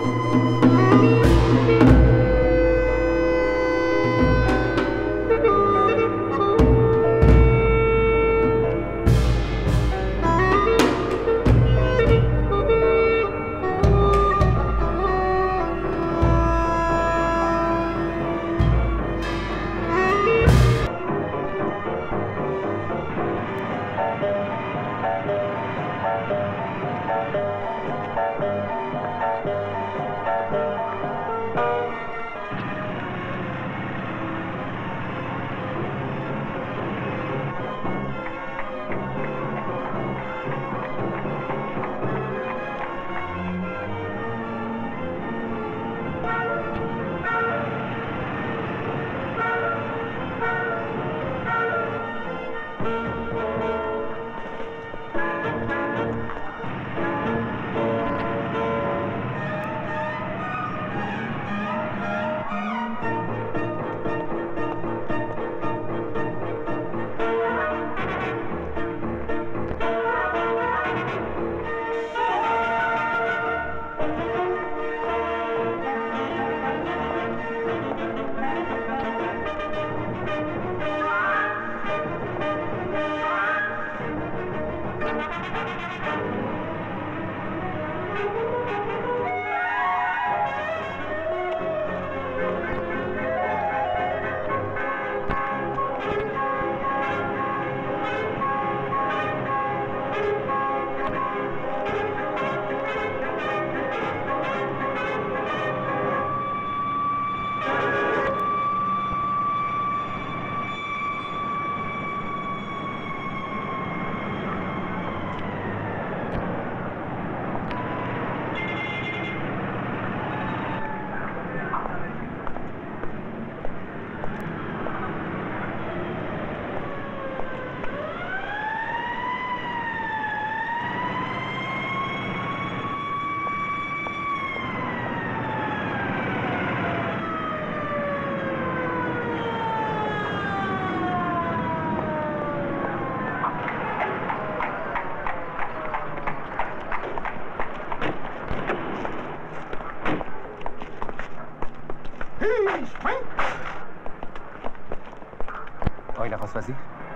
آقای نخست وزیر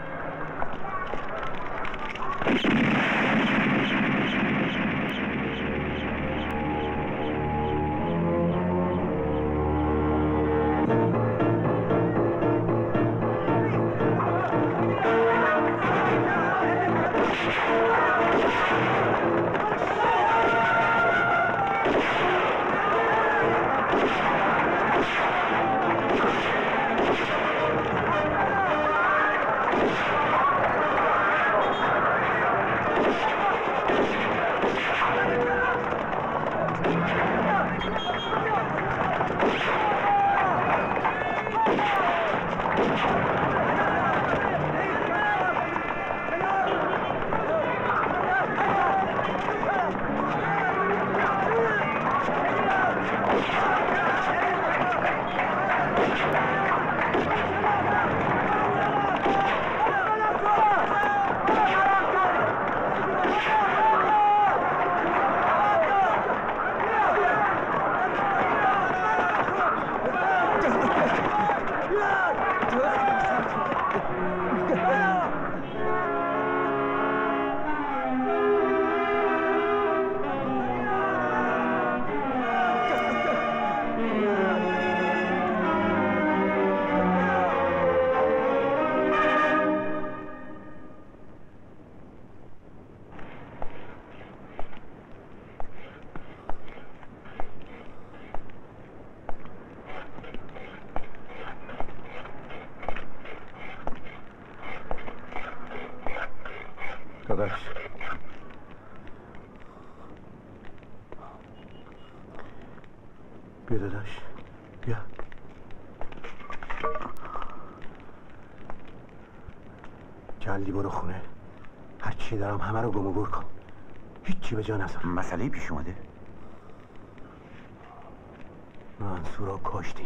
بیا داداش بیا. جلدی برو خونه، هر چی دارم همه رو گم و گور کن، هیچی به جا نذار. مسئله پیش اومده؟ منصور رو کشتیم.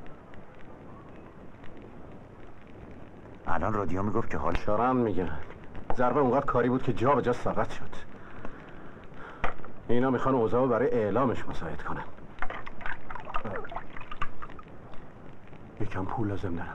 الان رادیو میگفت که حال شارم میگن ضربه اونقدر کاری بود که جا به جا ساقط شد. اینا میخوان اوضاع برای اعلامش مساعد کنن. یکم پول لازم دارم.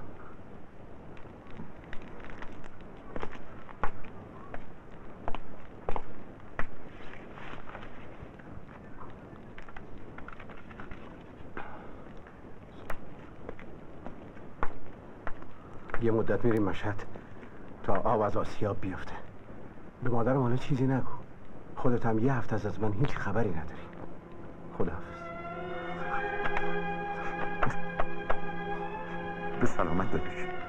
یه مدت میریم مشهد تا آب از آسیاب بیفته. به مادرم حالا چیزی نگو. خودت هم یه هفته از من هیچ خبری نداری. خداحافظ. به سلامت دادش.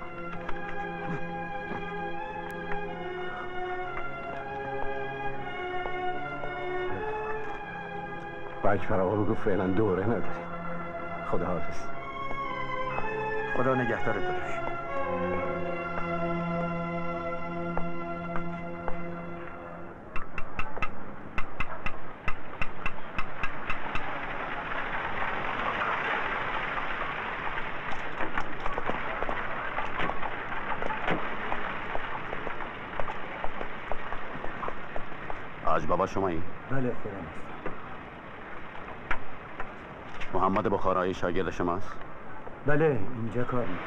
با اکبر آقا بگو فعلا دوره نداری. خداحافظ. خدا نگهدارت دادش. حاج بابا شمایی؟ بله خودم هستم. محمد بخارایی شاگرد شماست؟ بله اینجا کار میکنم.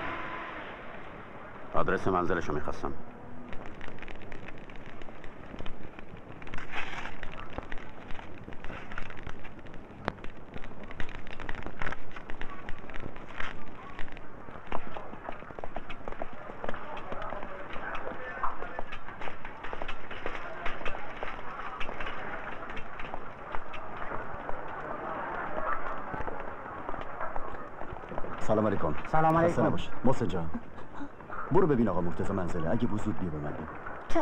آدرس منزلشو میخواستم. سلام علیکم. سلام علیکم. محسن جان برو ببین آقا مرتضی منزله. اگه بود زود بیا به من. چشم.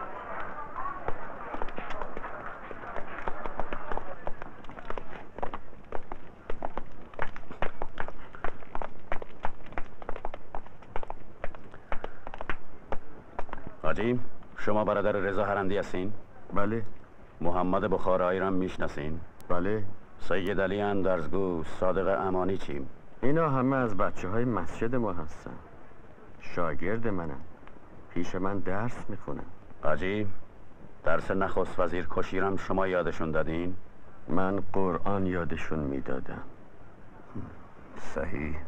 حاجی شما برادر رضا هرندی هستین؟ بله. محمد بخارایی را میشناسین؟ بله. سید علی اندرزگو، صادق امانی چیم؟ اینا همه از بچه های مسجد ما هستن. شاگرد منم. پیش من درس میخونن. حاجی درس نخست وزیر کشیرم شما یادشون دادین؟ من قرآن یادشون میدادم. صحیح.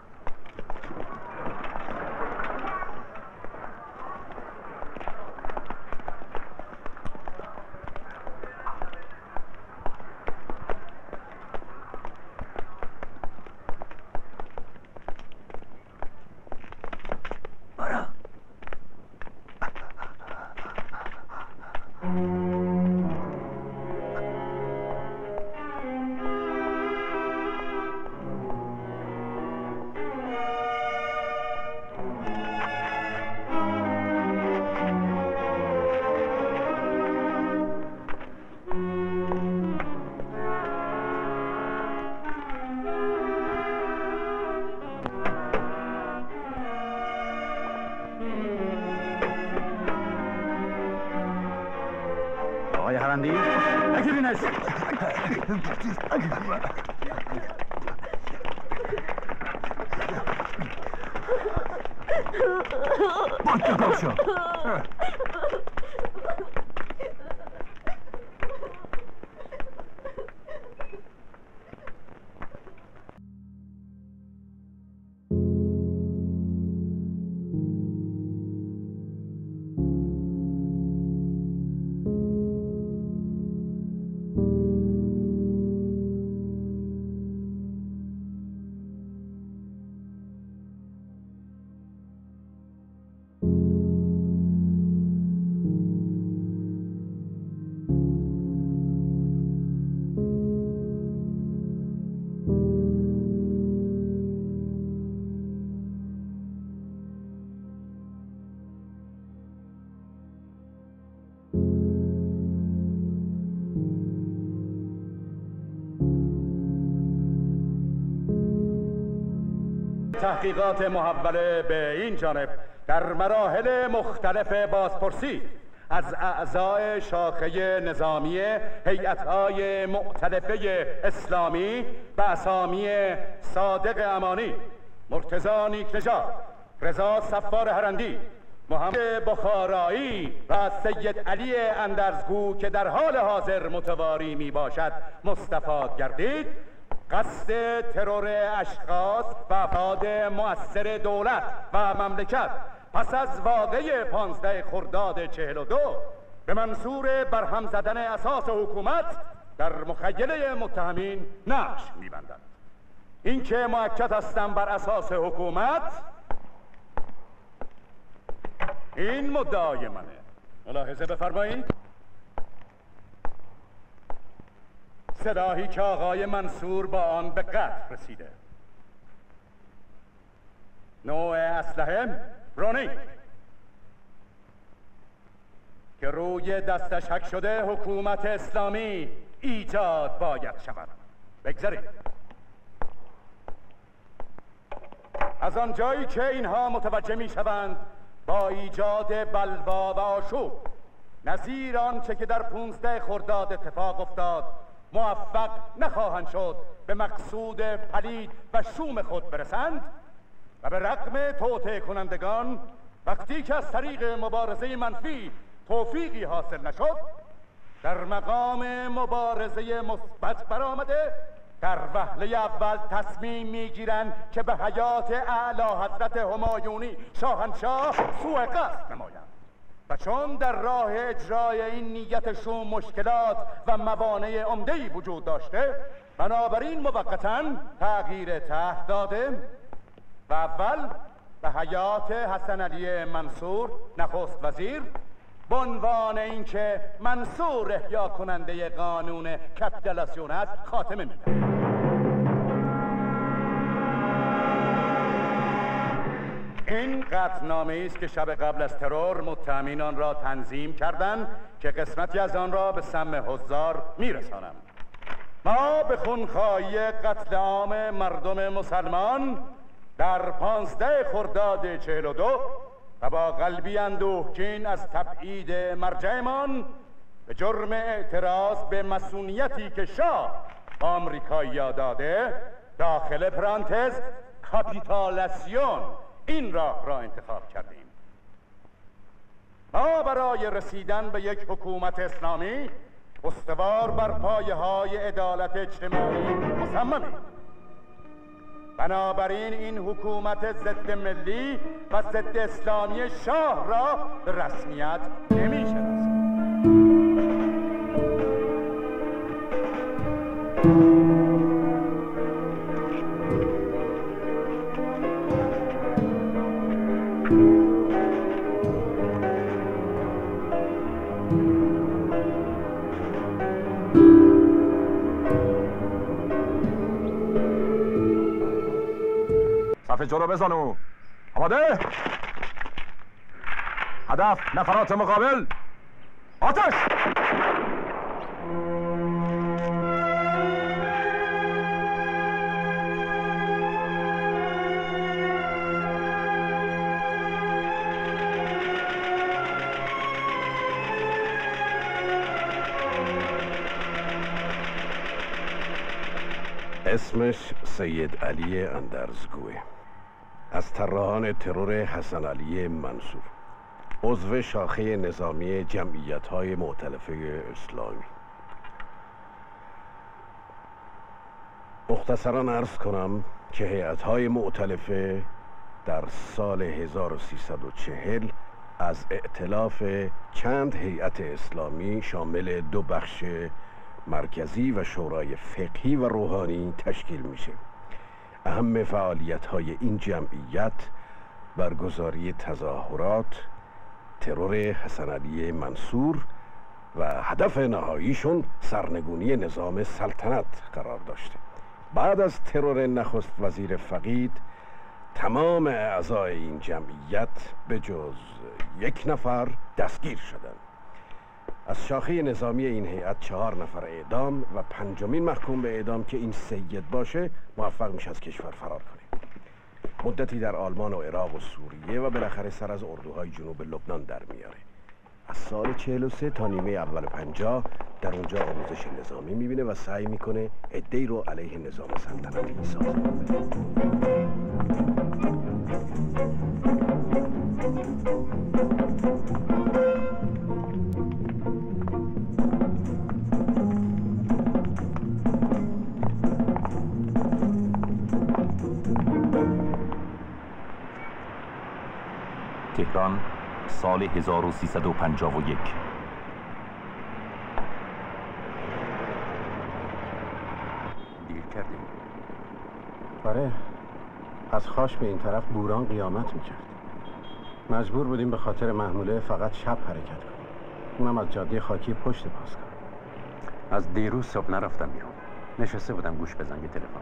آقای هرندی نگیرینش. تحقیقات محوله به این جانب در مراحل مختلف بازپرسی از اعضای شاخه نظامی هیئت‌های مؤتلفه اسلامی به اسامی صادق امانی، مرتضی نیکنژاد، رضا صفار هرندی، محمد بخارایی و سید علی اندرزگو که در حال حاضر متواری می باشد مستفاد گردید قصد ترور اشخاص و افراد مؤثر دولت و مملکت پس از واقعه 15 خرداد 42 به منصور برهم زدن اساس حکومت در مخیله متهمین نقش می‌بندند. اینکه مؤکد هستم بر اساس حکومت، این مدعای منه. ملاحظه بفرمایید. سلاحی که آقای منصور با آن به قتل رسیده. نوع اسلحه رونی که روی دستش حک شده حکومت اسلامی ایجاد باید شود. بگذارید. از آنجایی که اینها متوجه می شوند با ایجاد بلوا و آشوب نظیر آنچه که در 15 خرداد اتفاق افتاد موفق نخواهند شد به مقصود پلید و شوم خود برسند و به رغم توطئه کنندگان وقتی که از طریق مبارزه منفی توفیقی حاصل نشد در مقام مبارزه مثبت برآمده در وهله اول تصمیم میگیرند که به حیات اعلی حضرت همایونی شاهنشاه سوء قصد نمایند و چون در راه اجرای این نیتشون مشکلات و موانع عمده‌ای وجود داشته بنابراین موقتاً تغییر طرح داده و اول به حیات حسن علی منصور نخست وزیر به عنوان اینکه منصور احیا کننده قانون کپیتولاسیون است خاتمه میده. این قطعنامه است که شب قبل از ترور متهمین آن را تنظیم کردند که قسمتی از آن را به سم حضار میرسانم. ما به خونخواهی قتل عام مردم مسلمان در 15 خرداد 42 و با قلبی اندوهگین از تبعید مرجعمان به جرم اعتراض به مصونیتی که شاه آمریکایی‌ها داده داخل پرانتز کاپیتالاسیون این راه را انتخاب کردیم. ما برای رسیدن به یک حکومت اسلامی استوار بر پایه‌های عدالت اجتماعی مصممیم. بنابراین این حکومت ضد ملی و ضد اسلامی شاه را به رسمیت نمی‌شناسیم. صف جلو بزنو. آماده؟ هدف نفرات مقابل. آتش! اسمش سید علی اندرزگوه، از طراحان ترور حسن علی منصور، عضو شاخه نظامی جمعیت‌های مؤتلفه اسلامی. مختصراً عرض کنم که هیئت‌های مؤتلفه در سال 1340 از ائتلاف چند هیئت اسلامی شامل 2 بخش مرکزی و شورای فقهی و روحانی تشکیل میشه. اهم فعالیت‌های این جمعیت برگزاری تظاهرات، ترور حسن علی منصور و هدف نهاییشون سرنگونی نظام سلطنت قرار داشته. بعد از ترور نخست وزیر فقید تمام اعضای این جمعیت به جز 1 نفر دستگیر شدند. از شاخه نظامی این هیئت 4 نفر اعدام و 5مین محکوم به اعدام که این سید باشه موفق میشه از کشور فرار کنه. مدتی در آلمان و عراق و سوریه و بالاخره سر از اردوهای جنوب لبنان در میاره. از سال 43 تا نیمه اول 50 در اونجا آموزش نظامی میبینه و سعی میکنه عده‌ای رو علیه نظام سلطنتی سازمان بده. تهران سال 1351. دیر کردیم. آره، از خاش به این طرف بوران قیامت میکرد. مجبور بودیم به خاطر محموله فقط شب حرکت کنیم، اونم از جاده خاکی پشت پاس کنیم. از دیروز صبح نرفتم بیرون. نشسته بودم گوش بزنگ تلفن.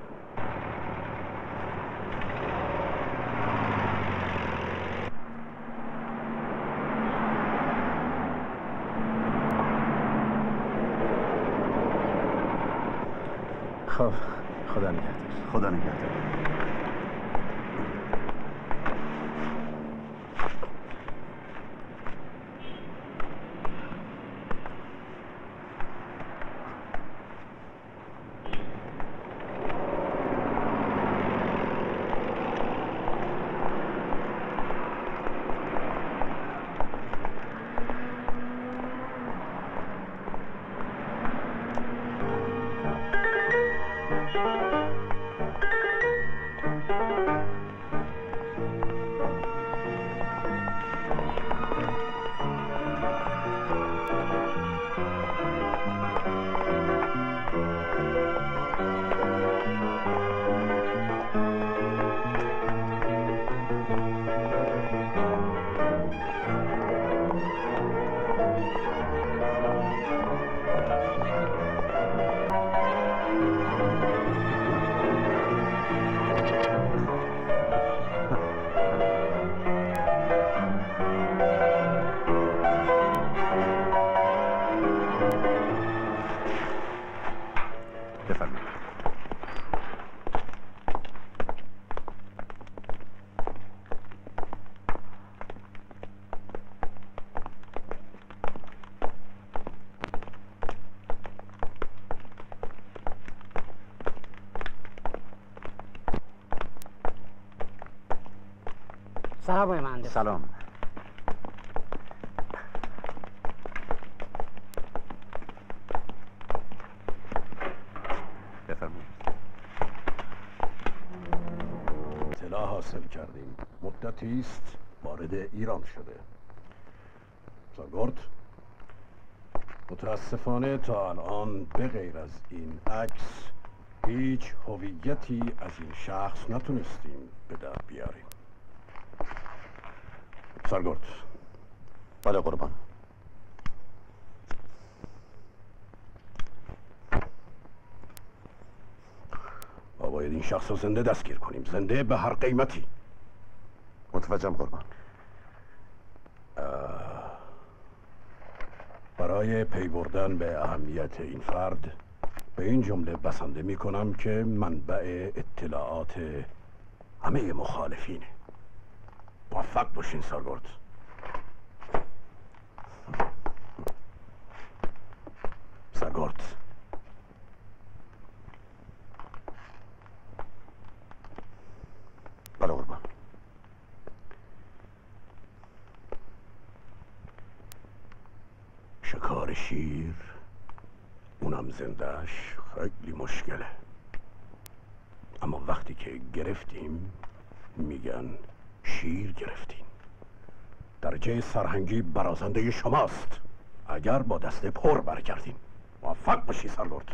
خب، خدا نگهدار. خدا نگهدار. سلام آقای مهندس. سلام. بفرمایید. اطلاع حاصل کردیم مدتی است وارد ایران شده. سرگرد، متاسفانه تا الان به غیر از این عکس هیچ هویتی از این شخص نتونستیم به در بیاریم. سرگرد. بله قربان. ما باید این شخص رو زنده دستگیر کنیم، زنده به هر قیمتی. متوجهم قربان. برای پی بردن به اهمیت این فرد به این جمله بسنده می کنم که منبع اطلاعات همه مخالفینه. موفق باشین سرگرد. سرگرد. بله قربان. شکار شیر، اونم زندهش، خیلی مشکله. اما وقتی که گرفتیم میگن شیر گرفتیم. درجه سرهنگی برازنده شماست. اگر با دست پر برگردیم. موفق باشی سرگرد.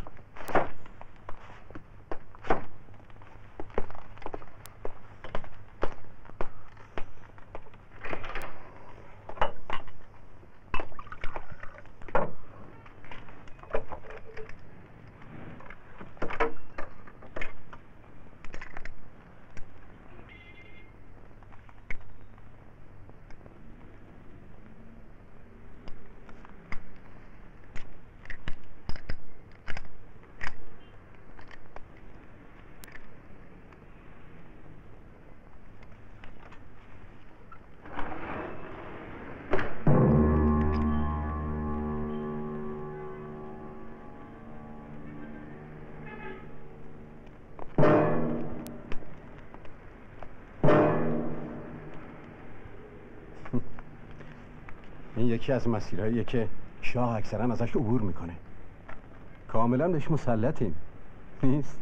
این یکی از مسیرهاییه که شاه اکثرا ازش عبور میکنه. کاملا بهش مسلطیم. نیست؟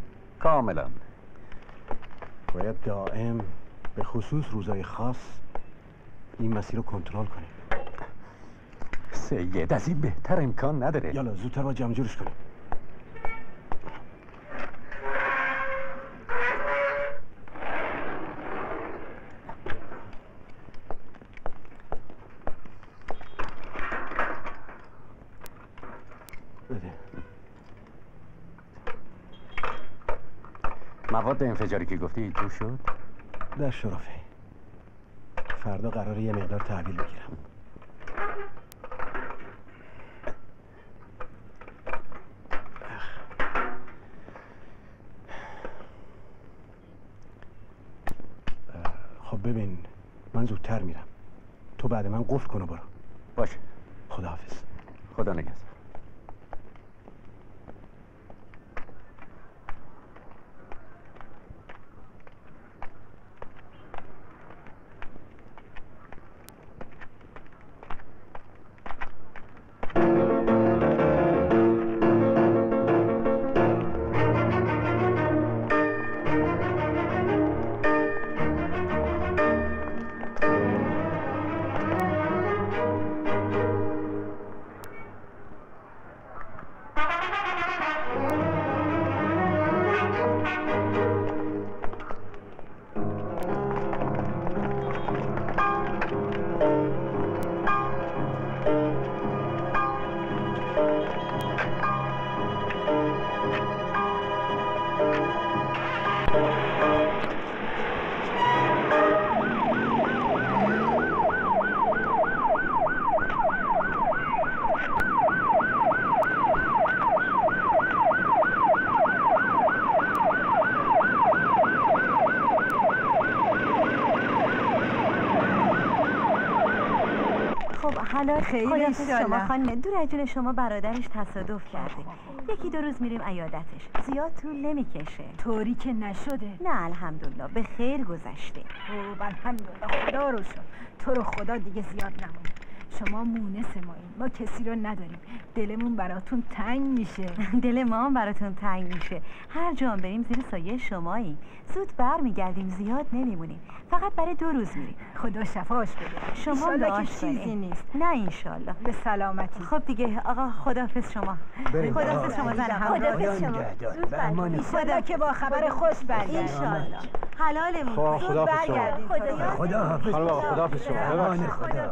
کاملا. باید دائم به خصوص روزای خاص این مسیر رو کنترل کنیم. سید از این بهتر امکان نداره. یالا زودتر با جمع جورش کنیم. بده. مواد انفجاری که گفتی تو شد؟ در شرافه. فردا قراره یه مقدار تحویل بگیرم. خب ببین من زودتر میرم، تو بعد من قفل کن و برو. باشه. خداحافظ. خدا نگهدار. حالا خیلی شما خانم دور از جون شما برادرش تصادف کرده. یکی دو روز میریم عیادتش. زیاد طول نمیکشه. طوری که نشده. نه الحمدلله به خیر گذشته. خب الحمدلله خدا رو شکر. تو رو خدا دیگه زیاد نمونه. شما مونس مایین، ما کسی رو نداریم. دلمون براتون تنگ میشه. دل ما هم براتون تنگ میشه. هر جا بریم زیر سایه شمایی. زود برمیگردیم، زیاد نمیمونیم. فقط برای 2 روز میریم. خدا شفاش بده. شما لاش چیزی نیست. نه انشالله. به سلامتی. خب دیگه آقا خداحافظ شما. خداحافظ شما زن. خداحافظ شما. خدا که با خبر خوش برگردید انشالله. حلالمون. خدا برگردید. خداحافظ. خداحافظ شما.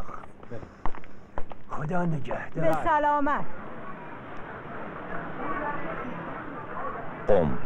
خدا نگهدار. به سلامت. قم.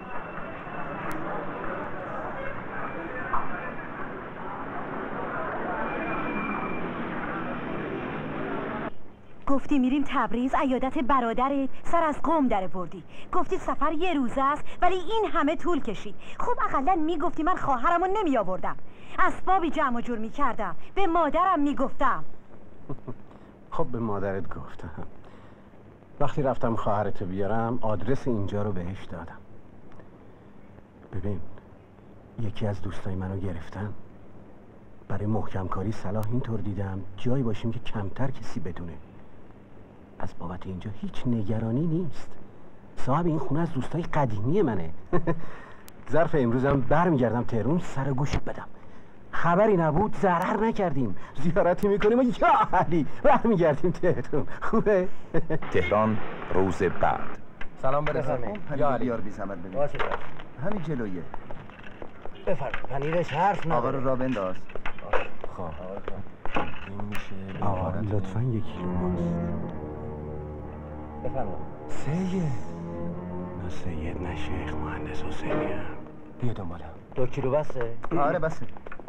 گفتی میریم تبریز عیادت برادرت، سر از قم در بردی. گفتی سفر 1 روزه است ولی این همه طول کشید. خب اقلا میگفتی من خواهرمو نمی آوردم، اسبابی جمع و جور میکردم، به مادرم میگفتم. خب به مادرت گفتم. وقتی رفتم خواهرتو بیارم آدرس اینجا رو بهش دادم. ببین یکی از دوستای منو گرفتن. برای محکم کاری صلاح اینطور دیدم جایی باشیم که کمتر کسی بدونه. از بابت اینجا هیچ نگرانی نیست. صاحب این خونه از دوستای قدیمی منه. ظرف امروزم برمیگردم تهران سر گوشت بدم. خبری نبود، ضرر نکردیم، زیارتی میکنیم و یا علی برمیگردیم تهران. خوبه؟ تهران روز بعد. سلام برسانه. یا علی بیار بی زحمت ببین. باشه همین جلویه. بفرم پنیرش حرف نداره. آقا رو را بنداز. خب این میشه آقا لطفا 1 کیلو ماست. بفرما. سید نه سید نه شیخ، مهندس حسینی هم. بیا دنبالم. 2 کیلو بسه؟ آره بسه.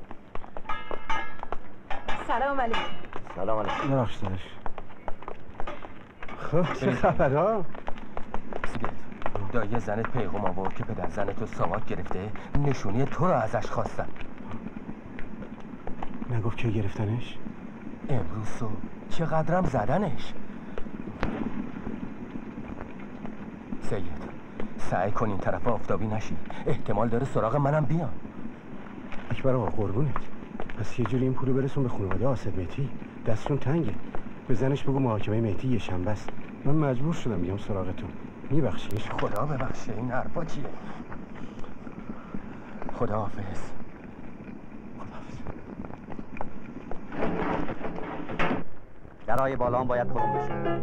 سلام علیکم. سلام علیکم. ببخش داداش. خب چه خبرها؟ دایی زنت پیغام آورد که پدر زنتو ساواک گرفته، نشونی تو رو ازش خواستن. نگفت که گرفتنش؟ امروز صبح. چقدرم زدنش. سید سعی کن این طرف آفتابی نشی، احتمال داره سراغ منم بیان. اکبر آقا قربونت، پس یه جوری این پولو برسون به خانواده آصف مهدی. دستشون تنگه. به زنش بگو محاکمه مهدی 1 شنبه است. من مجبور شدم بیام سراغ تو. میبخشیش؟ خدا ببخشه، این حرفا چیه؟ خداحافظ. درای بالا هم باید پرم بشه.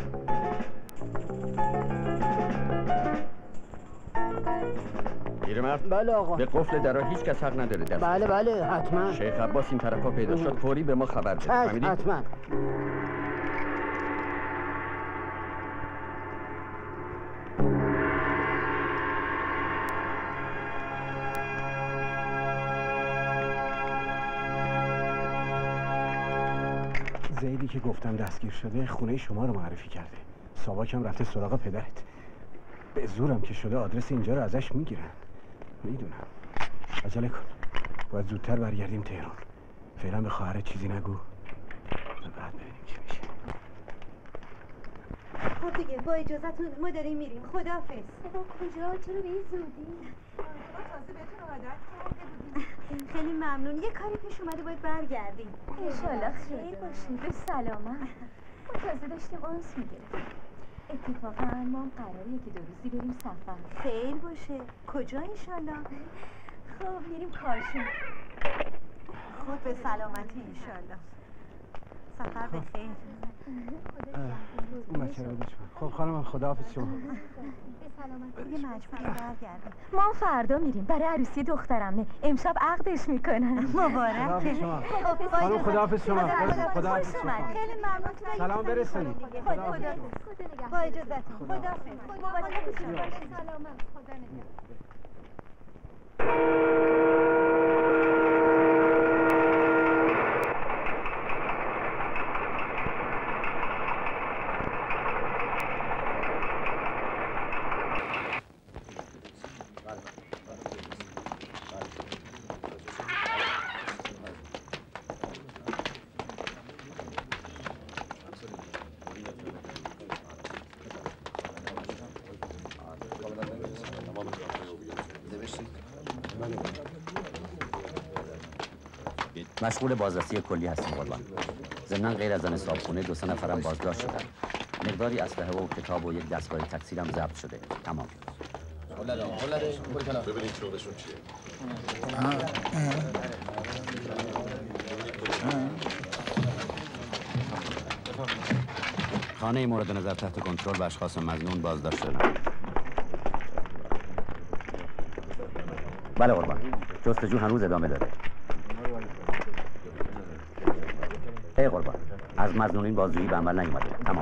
پیرمرد، بله آقا. به قفل درها هیچ کس حق نداره دست بله بله حتما. شیخ عباس این طرفا پیدا شد، فوری به ما خبر بده. فهمیدی؟ حتما. زیدی که گفتم دستگیر شده خونه شما رو معرفی کرده. ساواکم رفته سراغ پدرت. به زورم که شده آدرس اینجا رو ازش میگیرن. میدونم. عجله کن. باید زودتر برگردیم تهران. فعلا به خواهرت چیزی نگو. بعد ببینیم چی میشه. خب دیگه با اجازتون ما داریم میریم. خداحافظ. کجا؟ چرا به این زودی؟ تازه بهتون عادت کرده بودیم. خیلی ممنون. یه کاری پیش اومده باید برگردیم. انشالله خیر باشید. به سلامت. ما تازه داشتیم آنس میگرفتیم. اتفاقا ما هم قراره یکی دو روزی بریم سفر. خیر باشه. کجا انشالله؟ خب میریم کاشون. خود به سلامتی انشالله. سفر به خیر. اون بچه رو بدش من. خب خانم خداحافظ شما. دیگه مجبوریم برگردیم. ما هم فردا میریم برای عروسی دخترمه. امشب عقدش میکنن. مبارکه. خانم خداحافظ شما. خداحافظ شما. خیلی ممنون. سلام برسونید. با اجازتون. خداحافظ. سلامت. خدا نگهدار. مشغول بازرسی کلی هستیم قربان. ضمن غیر از زن صابخونه 2-3 نفرم بازداشت شدن. مقداری اسلحه و کتاب و یک دستگاه تکثیرم ضبط شده. تمام. ببینید شغلشون چیه. خانه مورد نظر تحت کنترل و اشخاص مظنون بازداشت شدن. بله قربان. جستجو هنوز ادامه داره. ای قربان، از مظنونین بازجویی به عمل نیومده. تمام.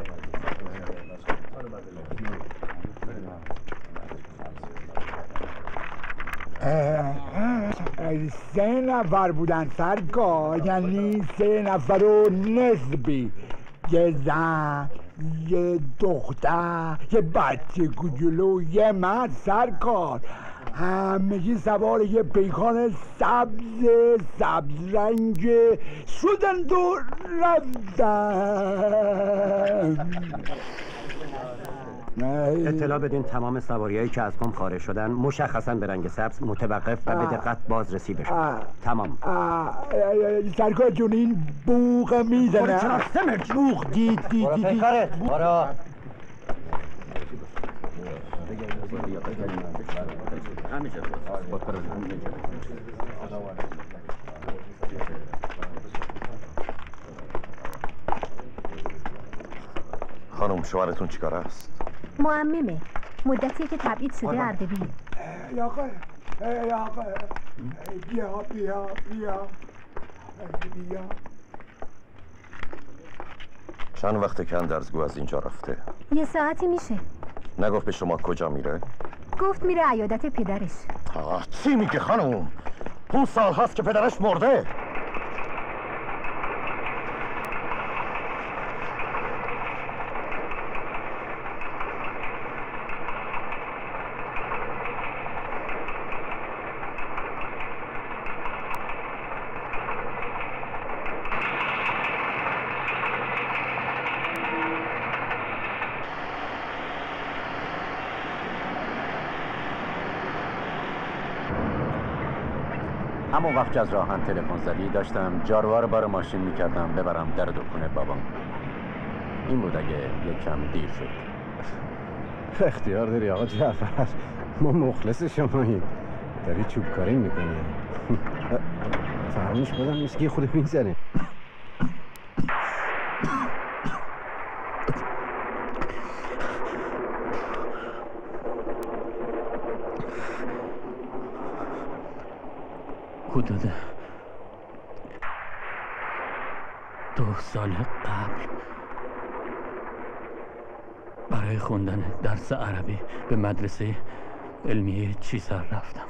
سه نفر بودن سرکار، یعنی 3 نفر و نسبی. یه زن، یه دختر، یه بچه کوچولو، یه مرد سرکار. همگی سوار یه پیکان سبز رنگ شدند و رفتن. اطلاع بدین تمام سواریایی که از قم خارج شدن مشخصا به رنگ سبز متوقف و به دقت بازرسی بشن. تمام. سرکار جون این بوق میزنه. بوق دید. برو. خانم شوهرتون چیکار است؟ معممه. مدتیه که تبعید شده اردبیل. بیا. چند وقته که اندرزگو از اینجا رفته؟ 1 ساعتی میشه. نگفت به شما کجا میره؟ گفت میره عیادت پدرش. چی میگه خانم؟ 5 سال هست که پدرش مرده. همون وقت که از راهن تلفن زدی داشتم جاروار بار ماشین میکردم ببرم در دکونه بابام. این بود اگه یک کم دیر شد. اختیار داری آقا جعفر. ما مخلص شماییم. داری چوبکاری میکنی. فرمونش بدم نیست که خود میزنه. حدود 2 سال قبل برای خوندن درس عربی به مدرسه علمیه چیسر رفتم.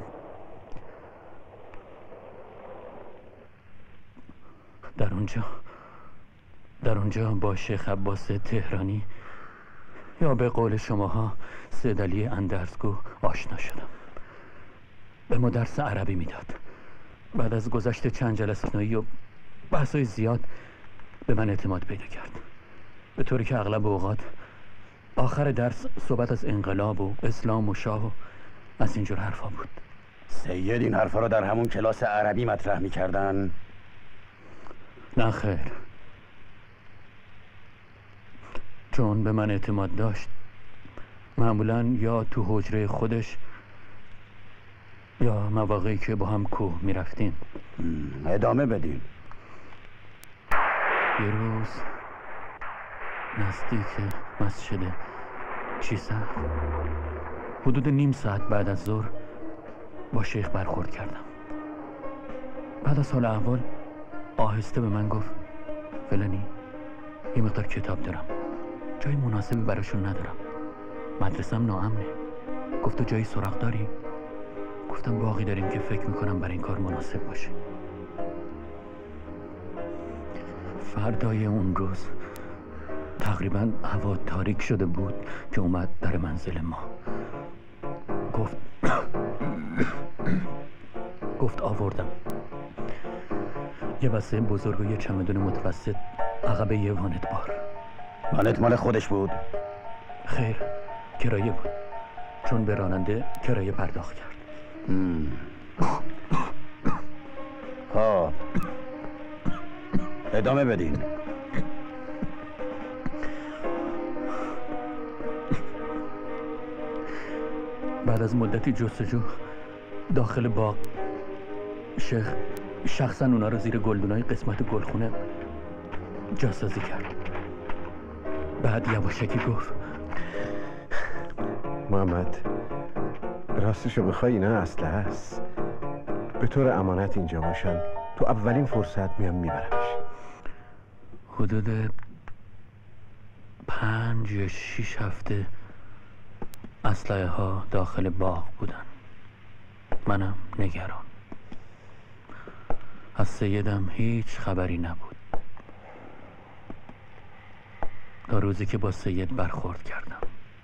در اونجا با شیخ عباس تهرانی یا به قول شماها سید علی اندرزگو آشنا شدم. به ما درس عربی میداد. بعد از گذشت چند جلسه آشنایی و بحثای زیاد به من اعتماد پیدا کرد، به طوری که اغلب اوقات آخر درس صحبت از انقلاب و اسلام و شاه و از اینجور حرفا بود. سید این حرفا رو در همون کلاس عربی مطرح میکردن؟ نه خیر، چون به من اعتماد داشت معمولا یا تو حجره خودش یا مواقعی که با هم کوه میرفتیم. ادامه بدین. یه روز نزدیک مسجد چیسر حدود نیم ساعت بعد از ظهر با شیخ برخورد کردم. بعد از حال احوال آهسته به من گفت فلانی یه مقدار کتاب دارم، جای مناسبی براشون ندارم، مدرسم ناامنه. گفت تو جایی سراغ داری؟ گفتم باقی داریم که فکر میکنم برای این کار مناسب باشه. فردای اون روز تقریبا هوا تاریک شده بود که اومد در منزل ما. گفت آوردم. یه بسته بزرگ و یه چمدون متوسط عقب یه وانت بار. وانت مال خودش بود؟ خیر، کرایه بود، چون به راننده کرایه پرداخت کرد. ها ادامه بدین. بعد از مدتی جستجو داخل باغ شیخ شخصا اونا رو زیر گلدونای قسمت گلخونه جاسازی کرد. بعد یواشکی گفت محمد راستشو بخوای اینا اصله هست، به طور امانت اینجا باشن، تو اولین فرصت میام میبرمش. حدود 5 یا 6 هفته اسلحه ها داخل باغ بودن. منم نگران. از سیدم هیچ خبری نبود تا روزی که با سید برخورد کردم.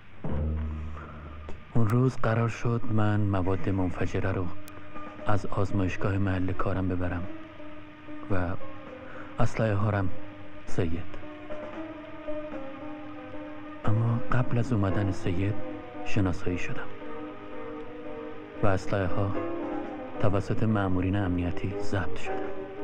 اون روز قرار شد من مواد منفجره رو از آزمایشگاه محل کارم ببرم و اسلحه هارم سید. اما قبل از اومدن سید شناسایی شدم و اسلحه ها توسط مأمورین امنیتی ضبط شدن.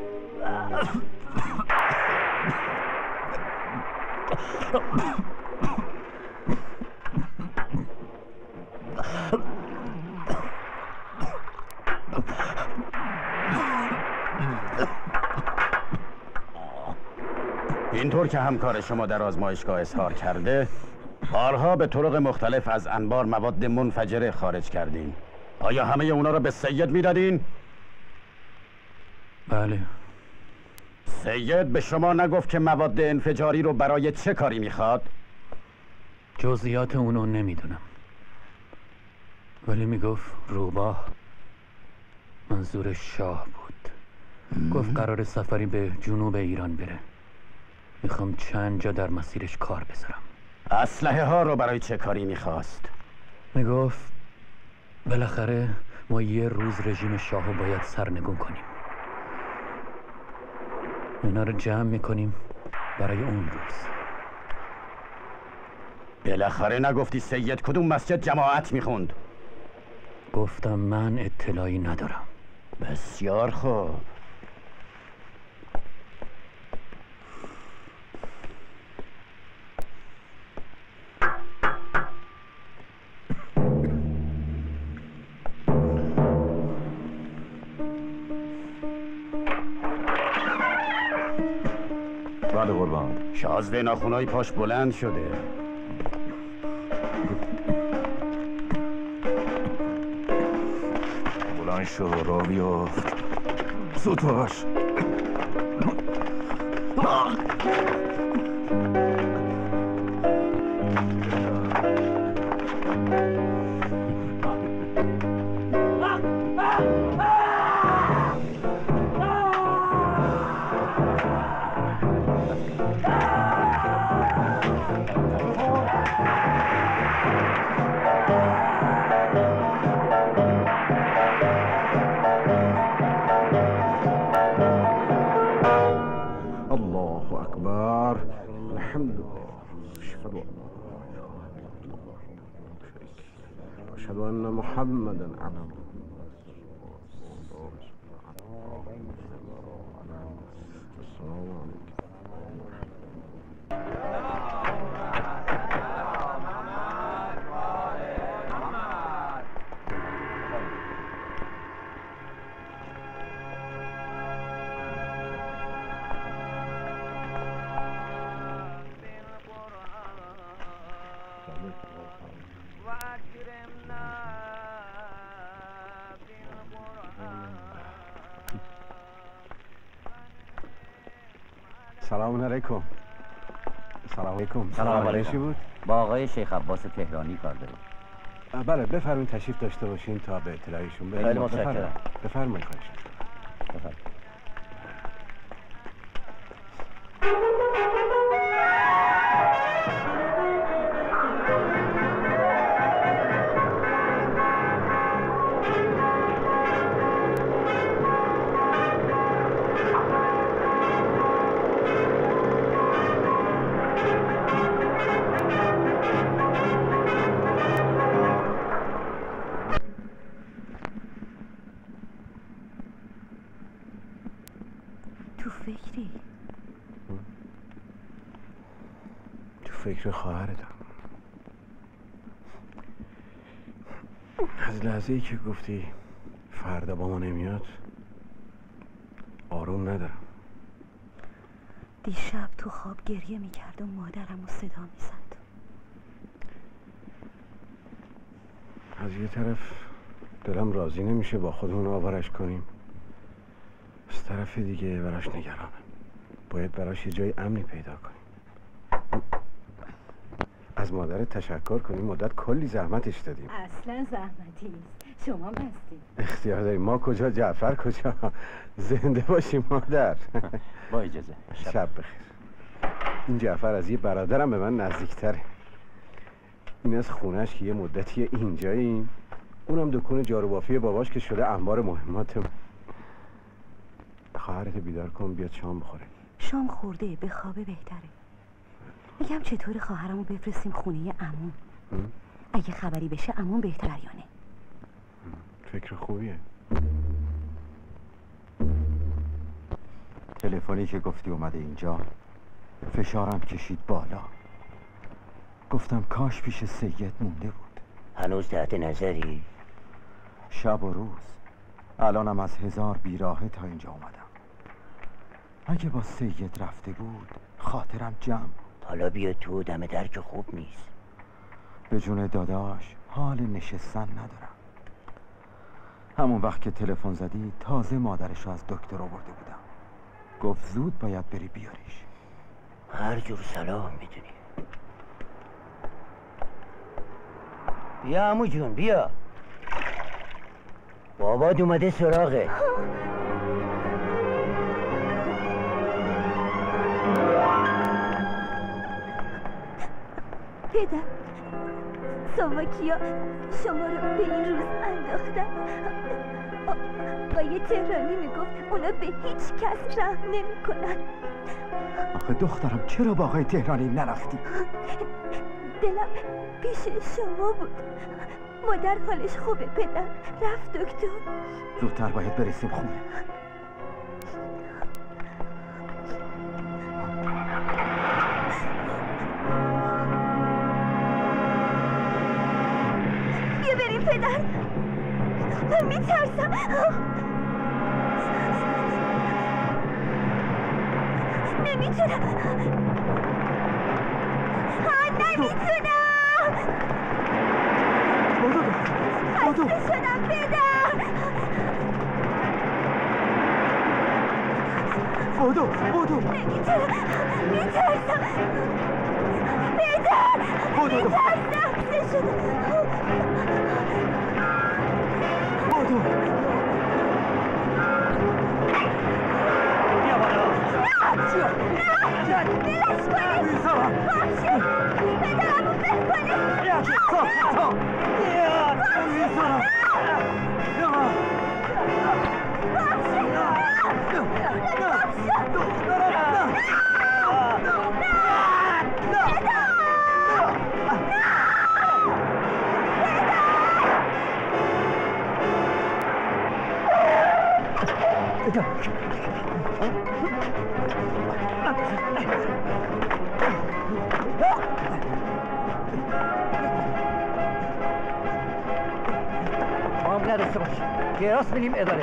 اینطور که همکار شما در آزمایشگاه اظهار کرده، بارها به طرق مختلف از انبار مواد منفجره خارج کردین. آیا همه اونا رو به سید میدادین؟ بله. سید به شما نگفت که مواد انفجاری رو برای چه کاری میخواد؟ جزئیات اونو نمیدونم، ولی میگفت روباه منظور شاه بود. گفت قرار سفری به جنوب ایران بره، میخوام چند جا در مسیرش کار بذارم. اسلحه ها رو برای چه کاری میخواست؟ میگفت بالاخره ما یه روز رژیم شاهو باید سرنگون کنیم. اینا رو جمع میکنیم برای اون روز. بالاخره نگفتی سید کدوم مسجد جماعت میخوند؟ گفتم من اطلاعی ندارم. بسیار خوب. بله قربان. شازده ناخونای پاش بلند شده. بلند شو را بیافت. زود باش. أشهد أن محمدا عبده سلام علیکم. سلام علیکم. سلام علیکم. چی بود؟ با آقای شیخ عباس تهرانی کار داریم. بله بفرمایید تشریف داشته باشین تا به اطلاعشون برسیم. خیلی متشکرم. بفرمایید خواهش می‌کنم. فکر خواهرتم. از لحظه‌ای که گفتی فردا با ما نمیاد آروم ندارم. دیشب تو خواب گریه میکرد و مادرم رو صدا میزد. از یه طرف دلم راضی نمیشه با خودمون آوارش کنیم، از طرف دیگه براش نگرانم. باید براش یه جای امنی پیدا کنیم. از مادرت تشکر کنیم، مدت کلی زحمتش دادیم. اصلا زحمتی نیست، شما هستید. اختیار داریم. ما کجا، جعفر کجا؟ زنده باشیم مادر. با اجازه. شب بخیر. این جعفر از یه برادرم به من نزدیکتره. این از خونش که یه مدتی اینجاییم، اونم دکون جاروبافی باباش که شده انبار مهمات من. خواهرت بیدار کن بیاد شام بخوره. شام خورده، به خوابه بهتره. میگم چطور خواهرمو بفرستیم خونه عموم؟ اگه خبری بشه عموم بهتریانه. فکر خوبیه. تلفنی که گفتی اومده اینجا فشارم کشید بالا. گفتم کاش پیش سید مونده بود. هنوز تحت نظری؟ شب و روز. الانم از 1000 بیراهه تا اینجا اومدم. اگه با سید رفته بود خاطرم جمع بود. حالا بیا تو، دم در که خوب نیست. به جون داداش حال نشستن ندارم. همون وقت که تلفن زدی تازه مادرشو از دکتر آورده بودم. گفت زود باید بری بیاریش. هر جور صلاح میدونی. بیا عمو جون بیا. بابات اومده سراغه. پدر، ساواکیا شما رو به این روز انداختن. آقای تهرانی میگفت اونا به هیچ کس رحم نمی کنن. آخه دخترم چرا با آقای تهرانی نرفتی؟ دلم پیش شما بود. مادر حالش خوبه پدر، رفت دکتر. زودتر باید برسیم خونه. بیا بریم پدر، من میترسم. نمیتونم نمیتونم خسته شدم پدر بودو نمیتونم میترسم پدر میترسم خسته شدم بودو بیا بالا نه بلش کنید باشه پدرمو بل ما هم نداشته باش راست میریم اداره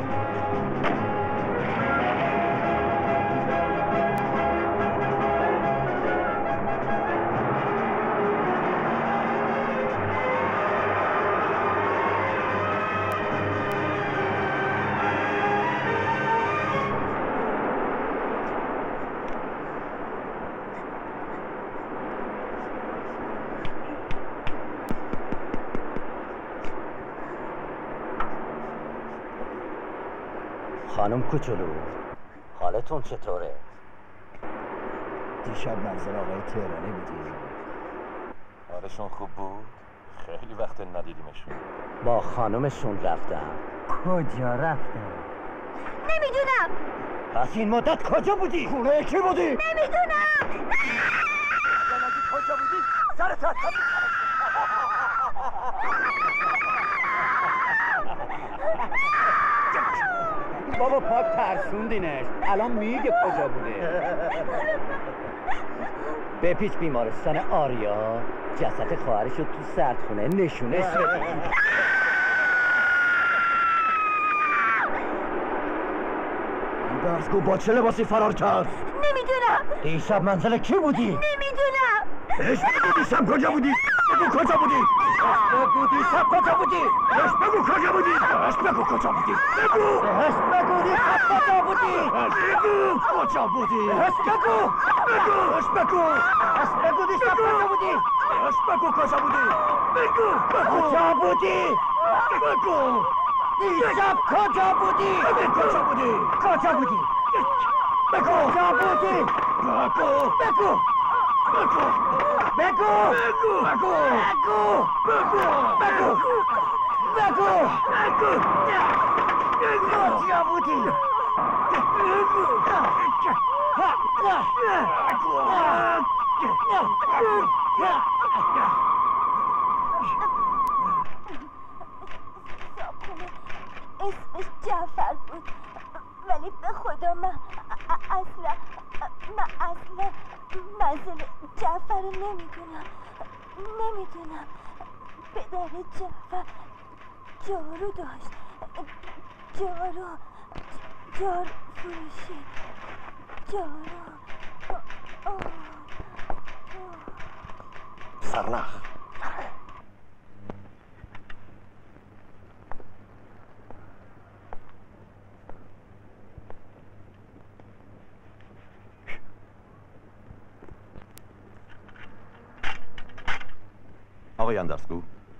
خانم کوچولو حالتون چطوره؟ دیشب منزل آقای تهرانی بودی؟ حالشون خوب بود؟ خیلی وقت ندیدیمشون. با خانمشون رفتم. کجا رفتم؟ نمیدونم پس این مدت کجا بودی؟ خونه کی بودی؟ نمیدونم کجا بودی؟ سرت بابا پاک ترسوندینش الان میگه کجا بوده بپیچ بیمارستان آریا جسد خواهرشو تو سردخونه نشونش بده درسگو با چه لباسی فرار کرد؟ نمیدونم دیشب منزل کی بودی؟ نمیدونم بهش بگو دیشب کجا بودی؟ بگو کجا بودی؟ بگو دیشب کجا بودی؟ بهش بگو کجا بودی؟ بهش بگو کجا بودی؟ بگو! بهش بگو دیشب کجا بودی؟ بگو کجا بودی؟ بهش بگو! بهش بگو! بهش بگو دیشب کجا بودی؟ بهش بگو کجا بودی؟ بگو! کجا بودی؟ بگو! دیشب کجا بودی؟ بگو کجا بودی؟ کجا بودی؟ بگو! کجا بودی؟ بگو! بگو! بگو! بگو! بگو! بگو! بگو! بگو! بگو! کجا بودی؟ اسمش جعفر بود ولی به خدا من اصلا منزل جعفر رو نمیدونم پدر جعفر جارو داشت جارو فروشی جارو سرنخ آقای اندرسگو،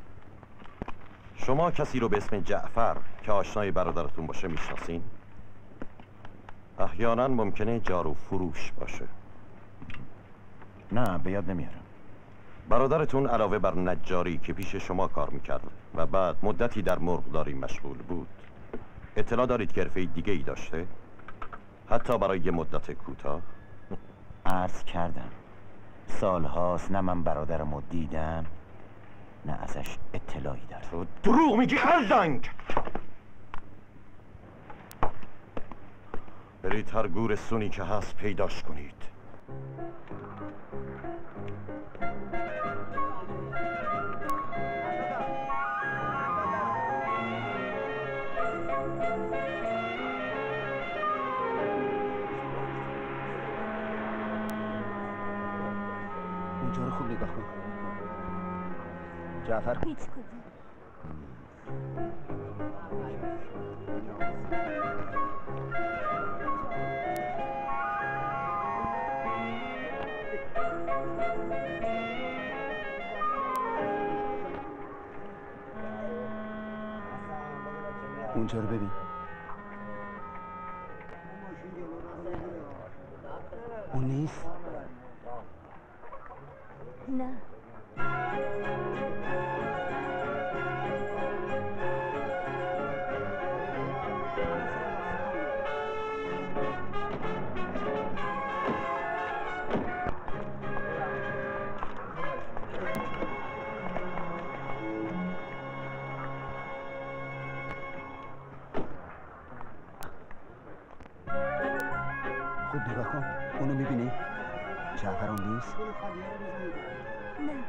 شما کسی رو به اسم جعفر که آشنای برادرتون باشه میشناسین؟ احیانا ممکنه جارو فروش باشه. نه به یاد نمیارم. برادرتون علاوه بر نجاری که پیش شما کار میکرد و بعد مدتی در مرغداری مشغول بود، اطلاع دارید که حرفه دیگه ای داشته؟ حتی برای یه مدت کوتاه؟ عرض کردم سالهاست نه من برادرمو دیدم نه ازش اطلاعی دارم. تو دروغ میگی خلدنگ! برید هر گور سونی که هست پیداش کنید. اونجا رو خوب نگاه کن. جعفر هیچ کدوم. اونجا رو ببین. اون نیست؟ نه. خود نگاه کن. اونو میبینی؟ جعفر اون نیست؟ نه.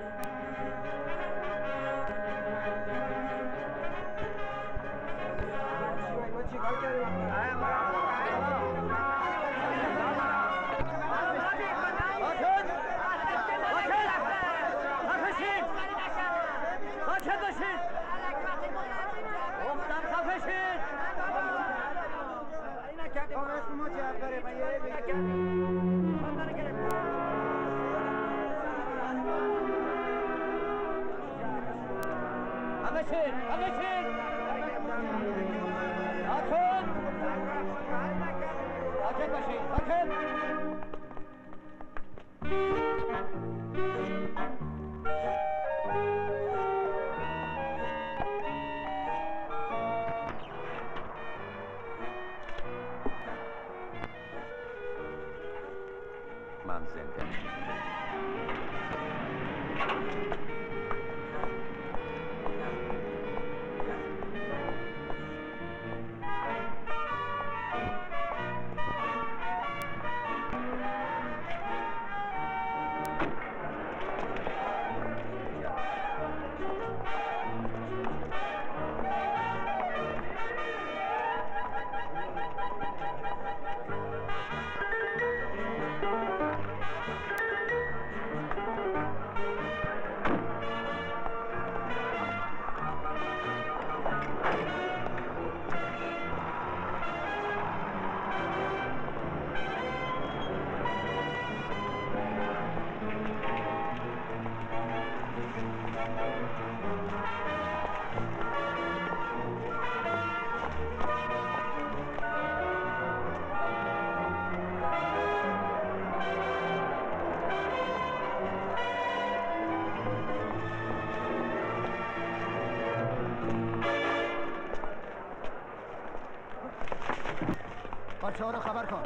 من زنده بچه ها رو خبر کن.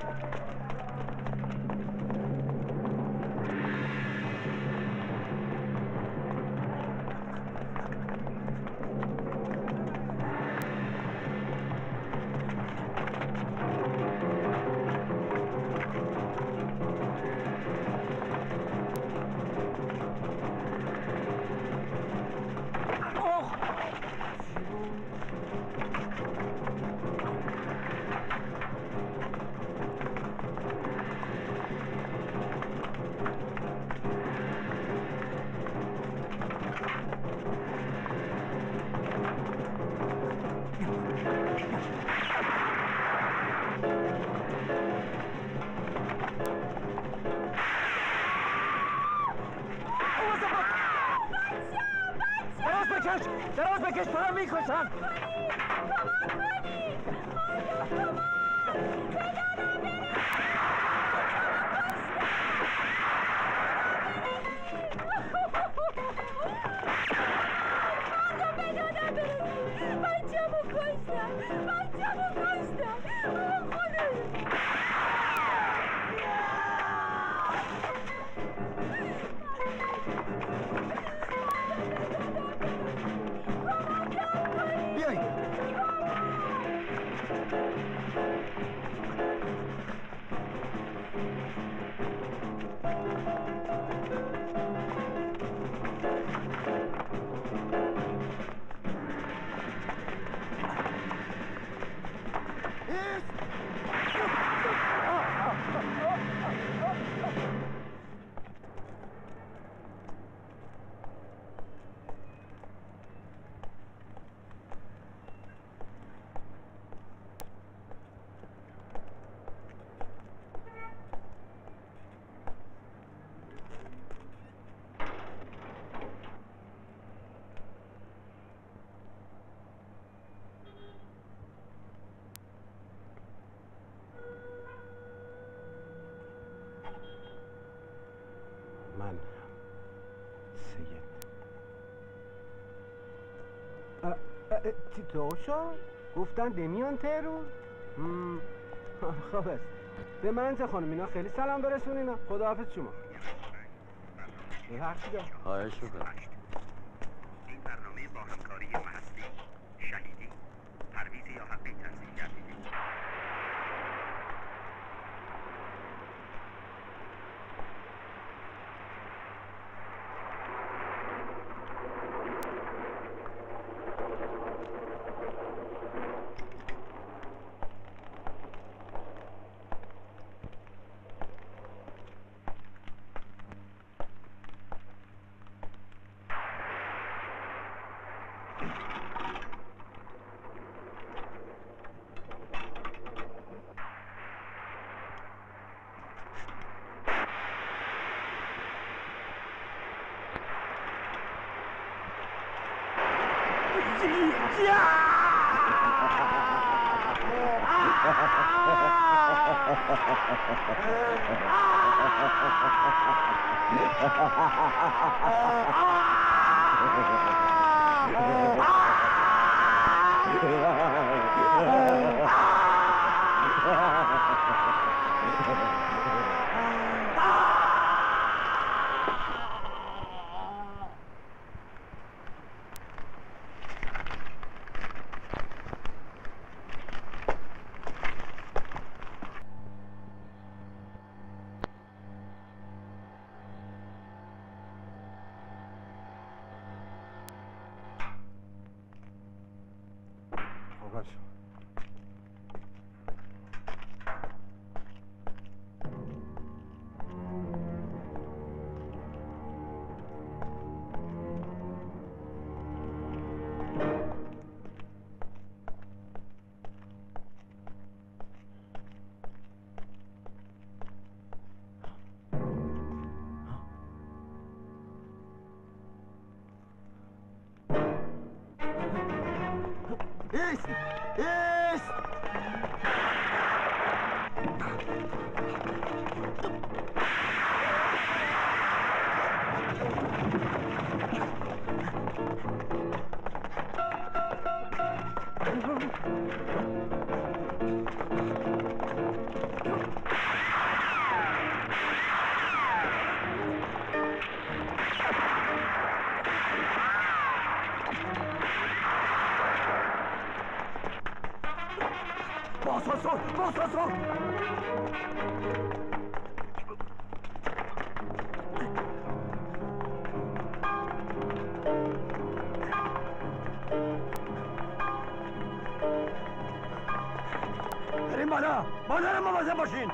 دراز بکش تو رو میکشم. تو شو؟ گفتن دمیان تهرون؟ خب است. به منزه خانم اینا خیلی سلام برسونینا. خداحافظ شما. خواهش میکنم. این برنامه با همکاری محصلی شهیدی پرویز یا حقی تنظیم گردیده. بریم بالا مادرم مواظب باشین.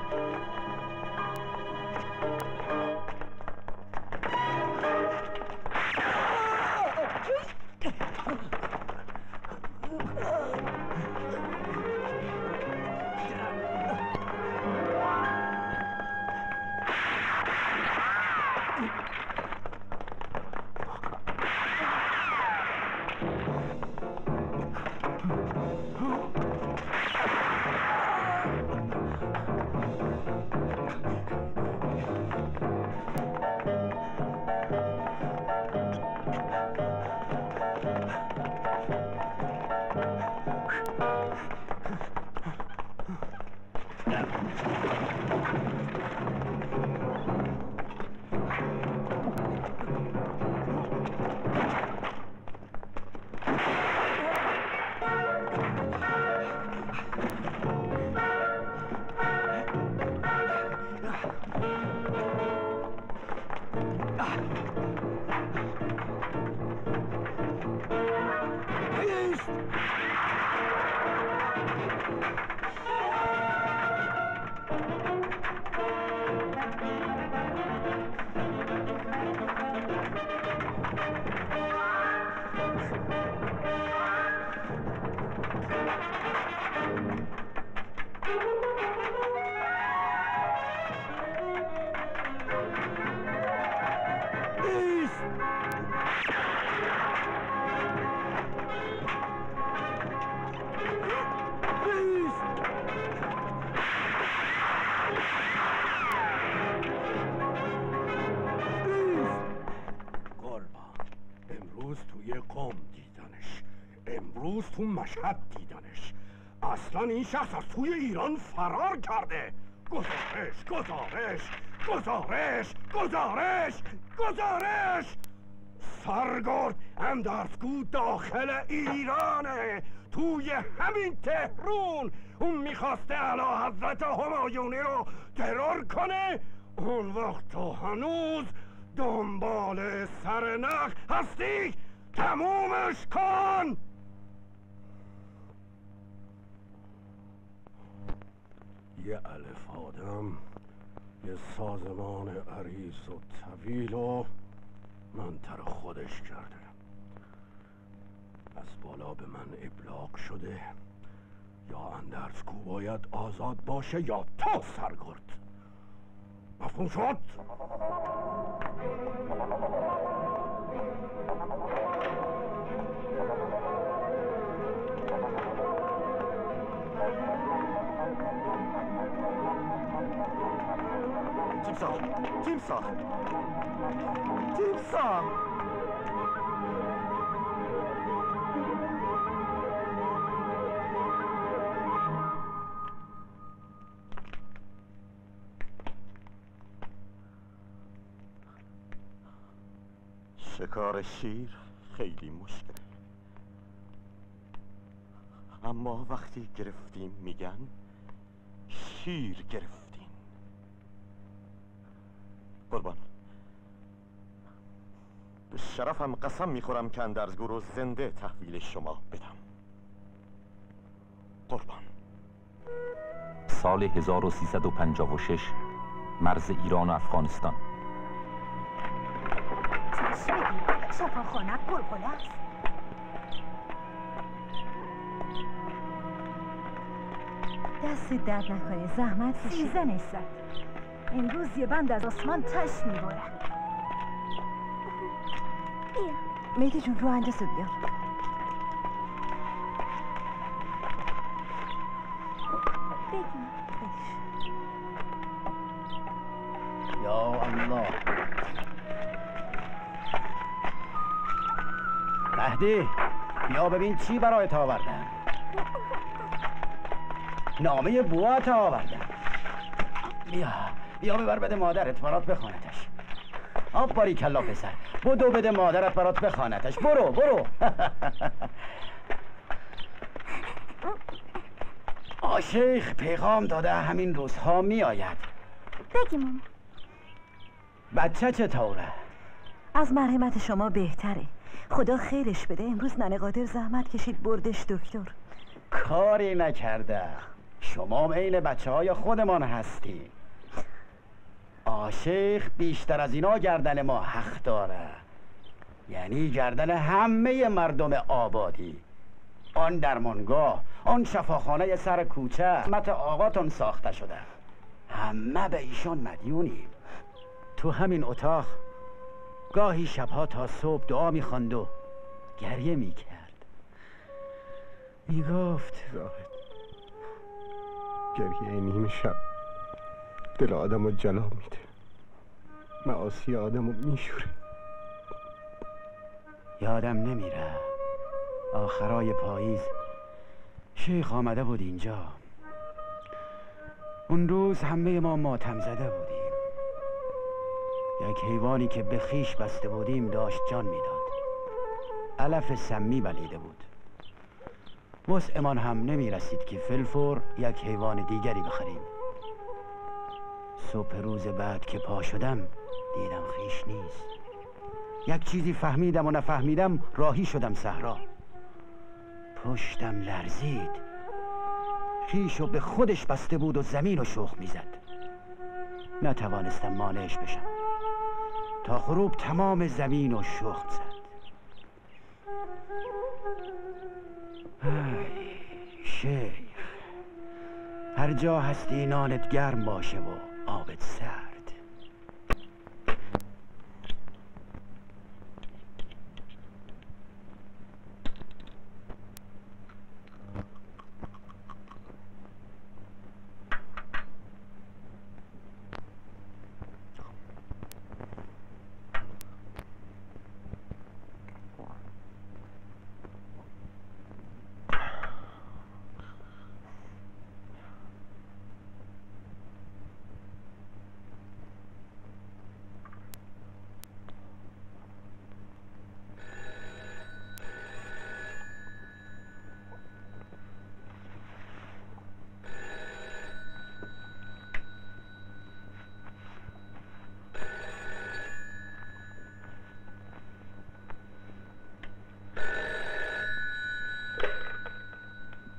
تو مشهد دیدنش. اصلا این شخص از توی ایران فرار کرده. گزارش گزارش گزارش گزارش گزارش. سرگرد اندرزگو داخل ایرانه، توی همین تهرون. اون میخواسته اعلی حضرت همایونی رو ترور کنه. اون وقت تو هنوز دنبال سرنخ هستی. تمومش کن. یه الف آدم، یه سازمان عریض و طویل و منتر خودش کرده. از بالا به من ابلاغ شده یا اندرزگو باید آزاد باشه یا تو سرگرد. مفهوم شد؟ تیمسار تیمسار تیمسار شکار شیر خیلی مشکله، اما وقتی گرفتیم میگن شیر گرفتیم. قربان، به شرفم قسم میخورم که اندرزگو رو زنده تحویل شما بدم. قربان. سال 1356 مرز ایران و افغانستان. شفاخانه گلگله است. دست درد نکنه، زحمت کشید. سیزنش زد. امروز یه بند از آسمان تش میباره. بیا مهدی جون، رو اندازه بیار. بگیم یا الله. مهدی بیا ببین چی برایت آوردن. نامه بوات آوردن. بیا ببر بده مادرت برات بخوانتش. آفرین کلا پسر، بدو بده مادرت برات بخوانتش. برو آشیخ پیغام داده همین روزها می آید. بگی ماما. بچه چطوره؟ از مرحمت شما بهتره. خدا خیرش بده. امروز ننه قادر زحمت کشید بردش دکتر. کاری نکرده. شما عین بچه های خودمان هستی. آشیخ بیشتر از اینا گردن ما حق داره، یعنی گردن همه مردم آبادی. آن درمانگاه، آن شفاخانه سر کوچه مت آقاتون ساخته شده. همه به ایشان مدیونیم. تو همین اتاق گاهی شبها تا صبح دعا میخواند و گریه میکرد. میگفت زاهد، گریه نیم شب دل آدم رو جلا میده، معاصی آدم رو میشوره. یادم نمیره آخرای پاییز شیخ آمده بود اینجا. اون روز همه ما ماتم زده بودیم. یک حیوانی که به خیش بسته بودیم داشت جان میداد. علف سمی بلیده بود. وسعمان هم نمی رسید که فلفور یک حیوان دیگری بخریم. صبح روز بعد که پا شدم دیدم خیش نیست. یک چیزی فهمیدم و نفهمیدم راهی شدم صحرا. پشتم لرزید. خیشو به خودش بسته بود و زمین رو شخ میزد. نتوانستم مانعش بشم. تا غروب تمام زمین رو شخم زد. شیخ، هر جا هستی نانت گرم باشه و آبت سرد.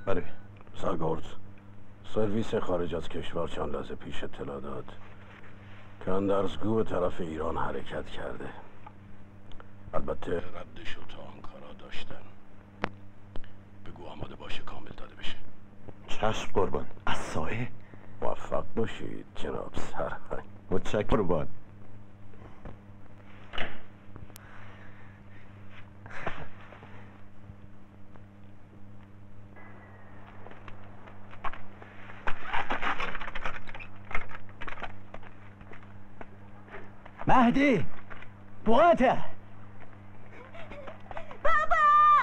بله. زاگورد، سرویس خارج از کشور چند لحظه پیش اطلاع داد که اندرزگو به طرف ایران حرکت کرده. البته ردش رو تا آنکارا داشتن. بگو آماده باشه کامل داده بشه. چشم قربان. از سایه. موفق باشید جناب سرهنگ. متشکرم قربان. مهدی بواته. بابا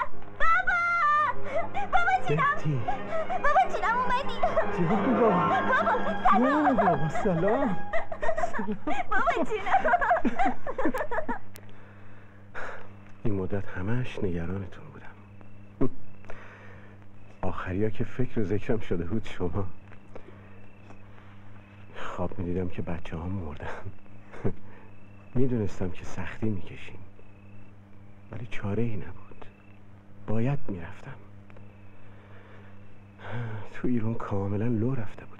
جونم. بابا جونم اومدی. جون بابا. سلام. بابا جونم. این مدت همش نگرانتون بودم. آخریا که فکر و ذکرم شده بود شما. خواب میدیدم که بچه ها مردن. میدونستم که سختی میکشیم، ولی چاره ای نبود. باید میرفتم. تو ایران کاملا لو رفته بودم.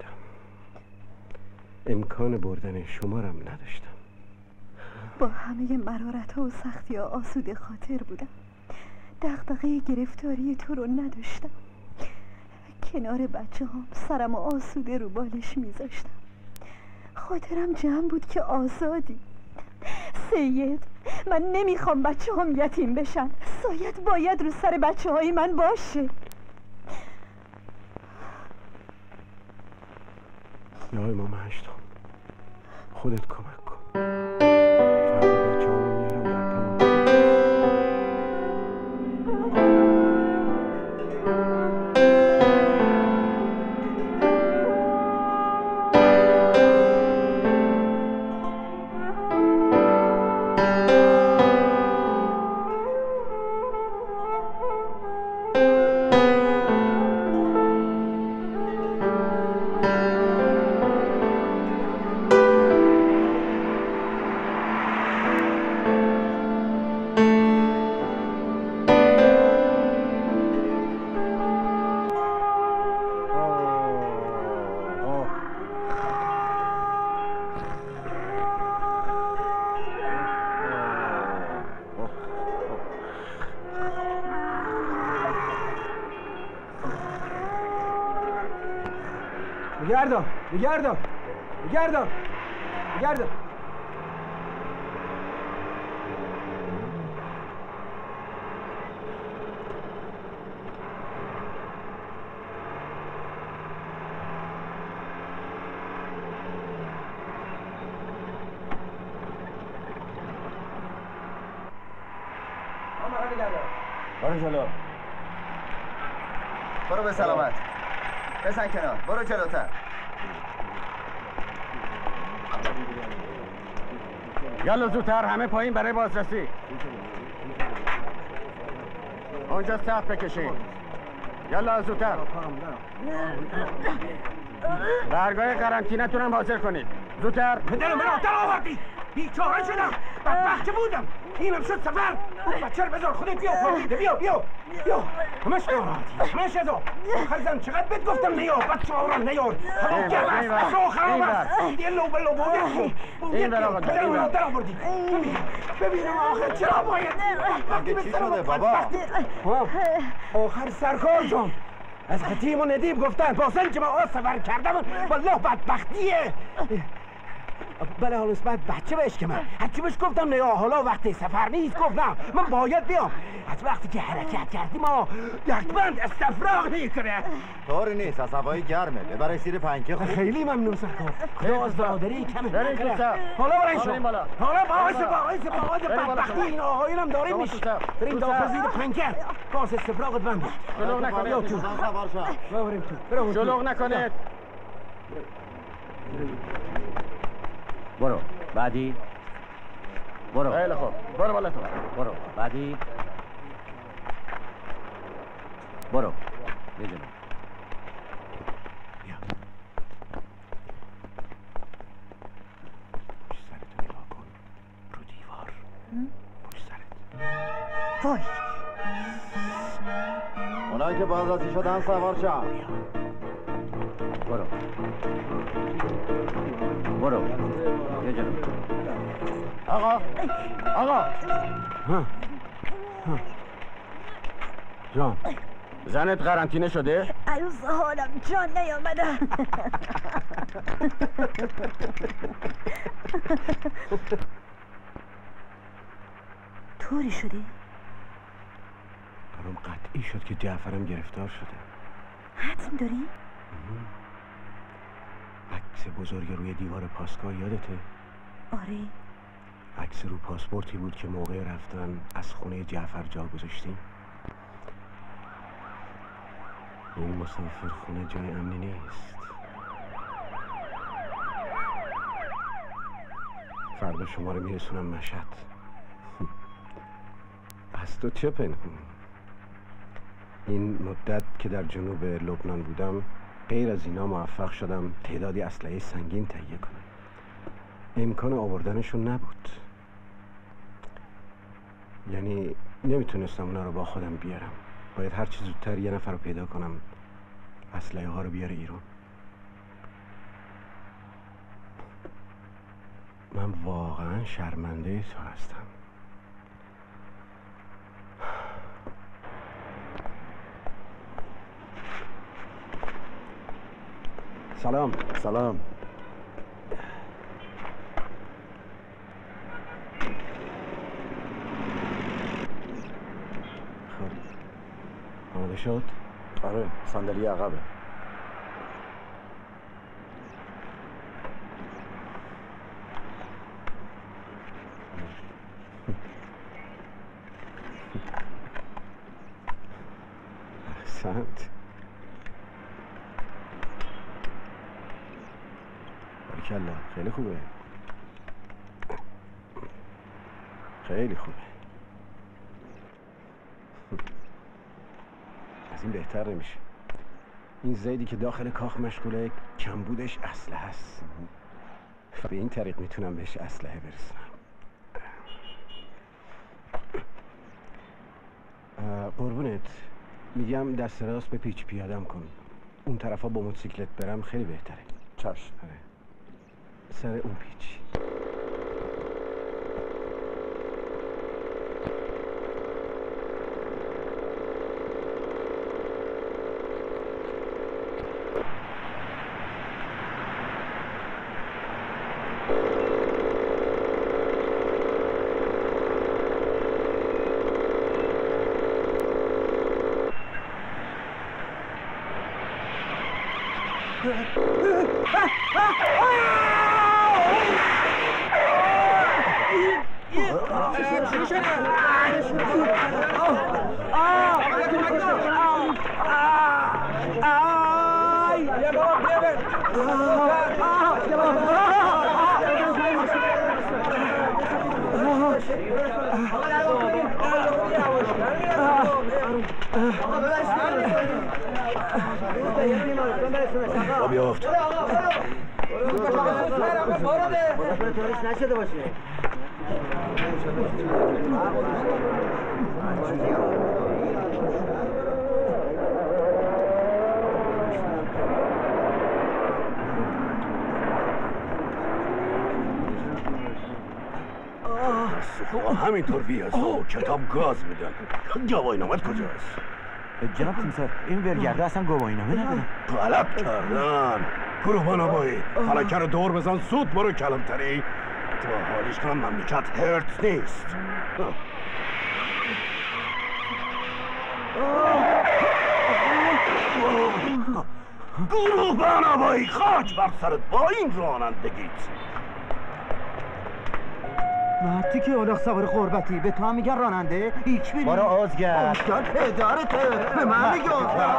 امکان بردن شما رم نداشتم. با همه مرارت ها و سختی ها آسوده خاطر بودم. دغدغه گرفتاری تو رو نداشتم. کنار بچه ها سرم آسوده رو بالش میذاشتم. خاطرم جمع بود که آزادی. سید، من نمیخوام بچه هم یتیم بشن. سایت باید رو سر بچه های من باشه. یا امام هشتم، خودت کمک کن. فردا بچه ها میارم در پناه. بگردم. برو جلو. برو به سلامت. بزن کنار. برو جلوتر. یالا زودتر همه پایین برای بازرسی. اونجا صف بکشین. یالا زودتر. برگاه قرنطینه‌تون هم حاضر کنید. زودتر. پدرم من آتر آوردی. بیچاره شدم. بدبخت بودم. اینم شد سفر. بچه رو بذار خودت بیا. بیا. همش ناراحتی. همش ازا. آخر زن چقدر بهت گفتم نیار. بچه ها رو نیار. هوا گرم است. اصلا خراب است. دیگه لو بوده. این برا آقا. پدرم من آتر آوردی. ببینم آخر چرا باید. وقتی چی شده بابا؟ آخر سرکار جان. از حتیم و ندیب گفتن باسن که ما سفر کردم والله بدبختیه. بله حالا بعد بچه بهش که من هرچی بهش گفتم نه حالا وقتی سفر نیست گفتم من باید بیام. از وقتی که حرکت کردیم ما یکبند استفراغ میکنه. طوری نیست، از هوای گرمه. ببرش زیر پنکه خوب. خیلی ممنون سرکار. خدا از برادری کمه. حالا برای شما. حالا باعث بدبختی این آقایونم داریم میشه. بریم داخل زیر پنکه. باز استفراغت بند. شلوغ نکنید. شلوغ نکنید. برو بعدی. برو. خیلی خوب. برو بالا تو. برو بعدی. برو. میدونم. پشت سرتو نگاه کن. رو دیوار. پشت سرت. وای. اونایی که بازرسی شدن سوار شو. برو یه جلو. آقا جان زنت قرنطینه شده؟ عروس حالم جان نیامده. طوری شده؟ برام قطعی شد که جعفرم گرفتار شده. حتم داری؟ عکس بزرگ روی دیوار پاسگاه یادته؟ آره. عکس رو پاسپورتی بود که موقع رفتن از خونه جعفر جا گذاشتیم. این مسافر خونه جای امنی نیست. فردا شما رو میرسونم مشهد. از تو چه پنهون؟ این مدت که در جنوب لبنان بودم غیر از اینا موفق شدم تعدادی اسلحه سنگین تهیه کنم. امکان آوردنشون نبود، یعنی نمیتونستم اونا رو با خودم بیارم. باید هر چی زودتر یه نفر رو پیدا کنم اسلحه ها رو بیاره ایران. من واقعا شرمنده تو هستم. سلام. سلام. خب آماده شد؟ آره صندلی عقبه. احسنت. باریکلا خیلی خوبه. خیلی خوبه. از این بهتر نمیشه. این زیدی که داخل کاخ مشغوله کمبودش اسلحه هست. به این طریق میتونم بهش اسلحه برسونم. قربونت میگم دست راست به پیچ پیادم کن. اون طرفا با موتوسیکلت برم خیلی بهتره. چشم. سر اون پیچ. بیافت. نشده باشه. همینطور بیاز و کتاب گاز میدن. گواهینامت کجاست؟ جناب تیمسار این ولگرده اصلا گواهینامه نداره. غلط کردن. برو بانابایی فلکه رو دور بزن زود برو کلانتری. تو حالیش کنم مملکت هرت نیست. گروه بانابایی خاک بر سرت با این رانندگیت. مردی که اولخ سوار قربتی به تو هم میگن راننده هیچ بیری برو آزگر آزگر پدرته به من میگه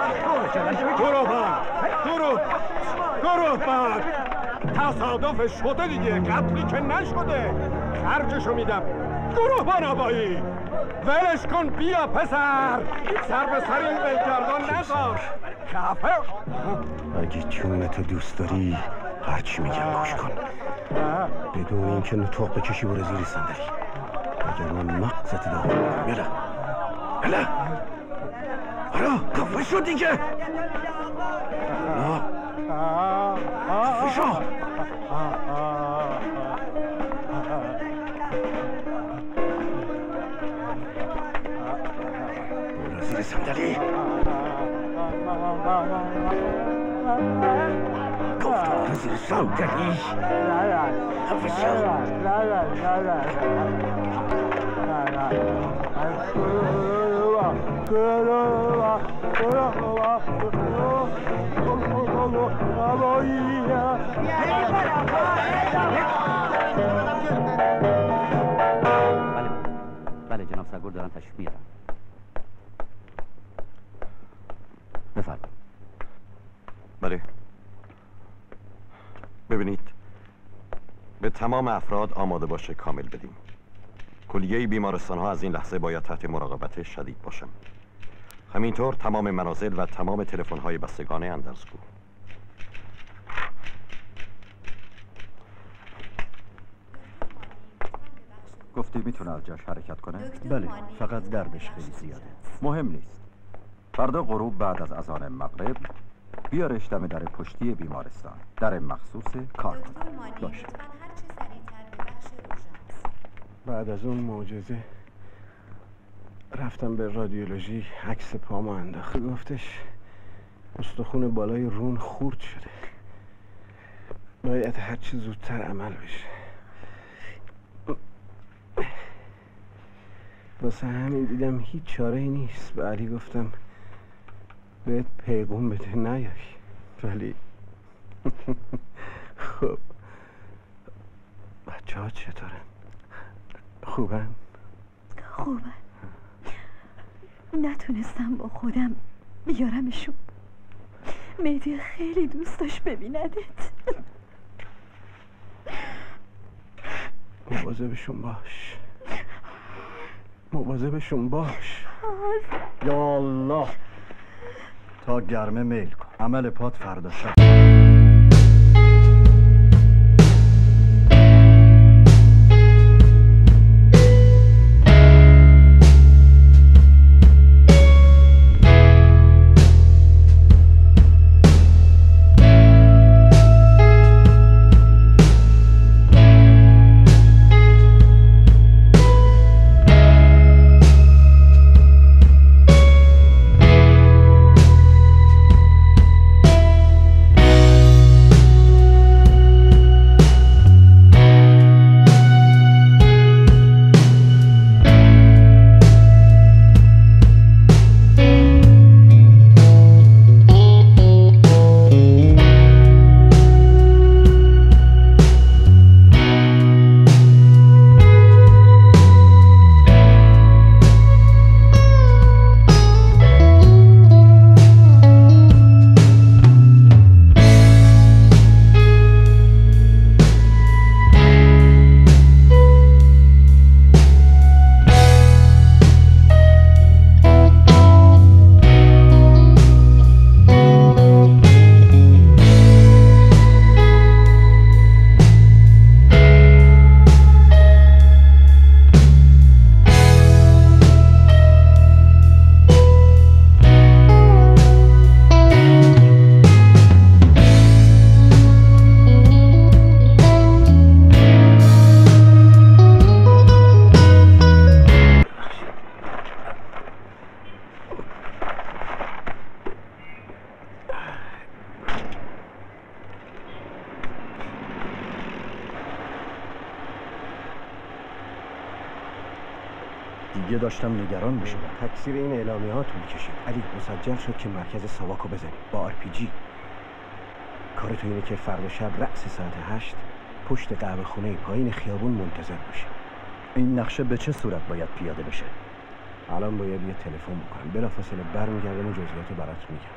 گروه بند تصادف شده دیگه، قتلی که نشده. خرجشو میدم. گروه بانابایی ولش کن بیا پسر. سر به سر این ولگردان نذار. کافر. اگه جونتو دوست داری هرچی میگم گوش کن، بدون اینکه نطاق بکشی برو زیر صندلی، اگر من مغزت داغون میکنم. یلا برا کافه شد دیگه. کافه شد. برو زیر صندلی. گفتم برو زیر صندلی. کافه شد. بله جناب سرگرد دارن تشریف میارن. بفرمایید. بله. ببینید، به تمام افراد آماده باشه کامل بدیم. کلیه بیمارستان ها از این لحظه باید تحت مراقبت شدید باشن. همینطور تمام منازل و تمام تلفن های بستگان اندرزگو. گفتی میتونه از جاش حرکت کنه؟ بله، فقط دردش خیلی زیاده. مهم نیست. فردا غروب بعد از اذان مغرب بیارش دم در پشتی بیمارستان، در مخصوص کار کنه. باشه. بعد از اون معجزه رفتم به رادیولوژی، عکس پامو انداخت. گفتش استخون بالای رون خورد شده، باید هرچی زودتر عمل بشه. واسه همین دیدم هیچ چاره‌ای نیست. به علی گفتم بهت پیغام بده نیای، ولی خب بچه ها چطورن؟ خوبن؟ خوبن. نتونستم با خودم بیارمشون. مهدی خیلی دوست داشت ببیندت. مواظبشون باش، مواظبشون باش. یا الله، تا گرمه میل کن. عمل پات فردا شب. دیگه داشتم نگران میشدم. تکثیر این اعلامیه ها طول کشید. علی مسجل شد که مرکز ساواکو بزنیم با RPG. کار تو اینه که فردا شب رأس ساعت 8 پشت قهوه خونه پایین خیابون منتظر باشیم. این نقشه به چه صورت باید پیاده بشه؟ الان باید یه تلفن بکنم، بلافاصله برمیگردم و جزئیات برات میگم.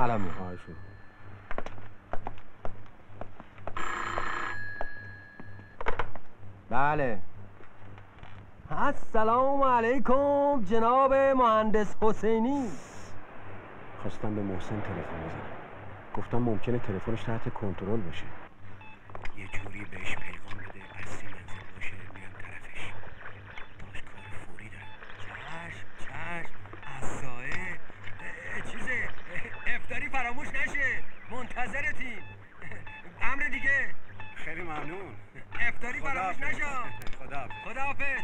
الان میام. بله. السلام علیکم جناب مهندس حسینی. خواستم به محسن تلفن بزنم. گفتم ممکنه تلفنش تحت کنترل باشه. یه جوری بهش پیغام بده اصلی منزل باشه میرم طرفش. داشت کار فوری دارم. چشم از سایه چیزه افطاری فراموش نشه. منتظرتیم. امر دیگه. خیلی ممنون. افطاری فراموش نشه. خداحافظ.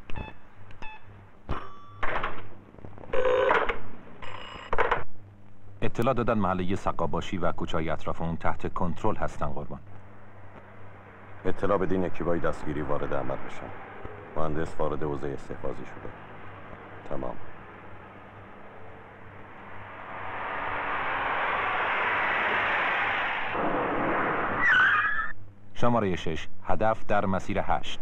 اطلاع دادن محله سقاباشی و کوچه‌های اطراف اون تحت کنترل هستن قربان. اطلاع بدین که باید دستگیری وارد عمل بشن. مهندس وارد حوزه استحفاظی شده. تمام. شماره 6 هدف در مسیر 8.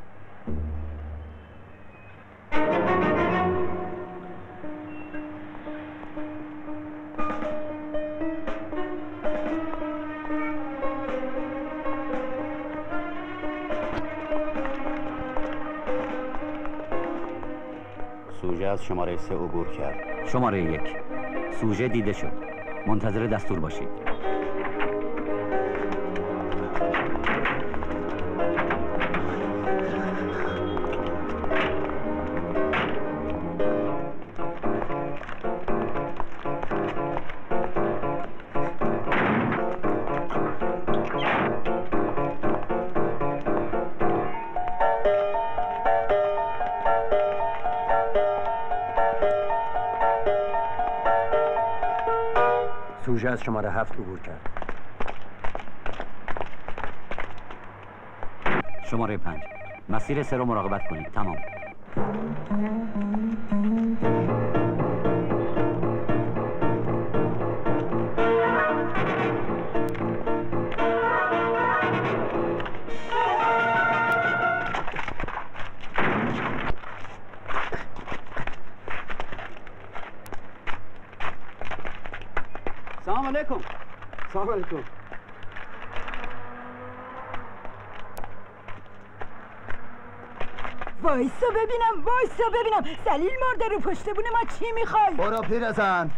سوژه از شماره 3 عبور کرد. شماره 1 سوژه دیده شد. منتظر دستور باشید. سوژه از شماره 7 عبور کرد. شماره 5 مسیر 3 رو مراقبت کنید. تمام. سلام علیکم. سلام علیکم. وایسا ببینم سلیل مرده رو پشت بونه ما چی میخوای؟ برو پیرزن.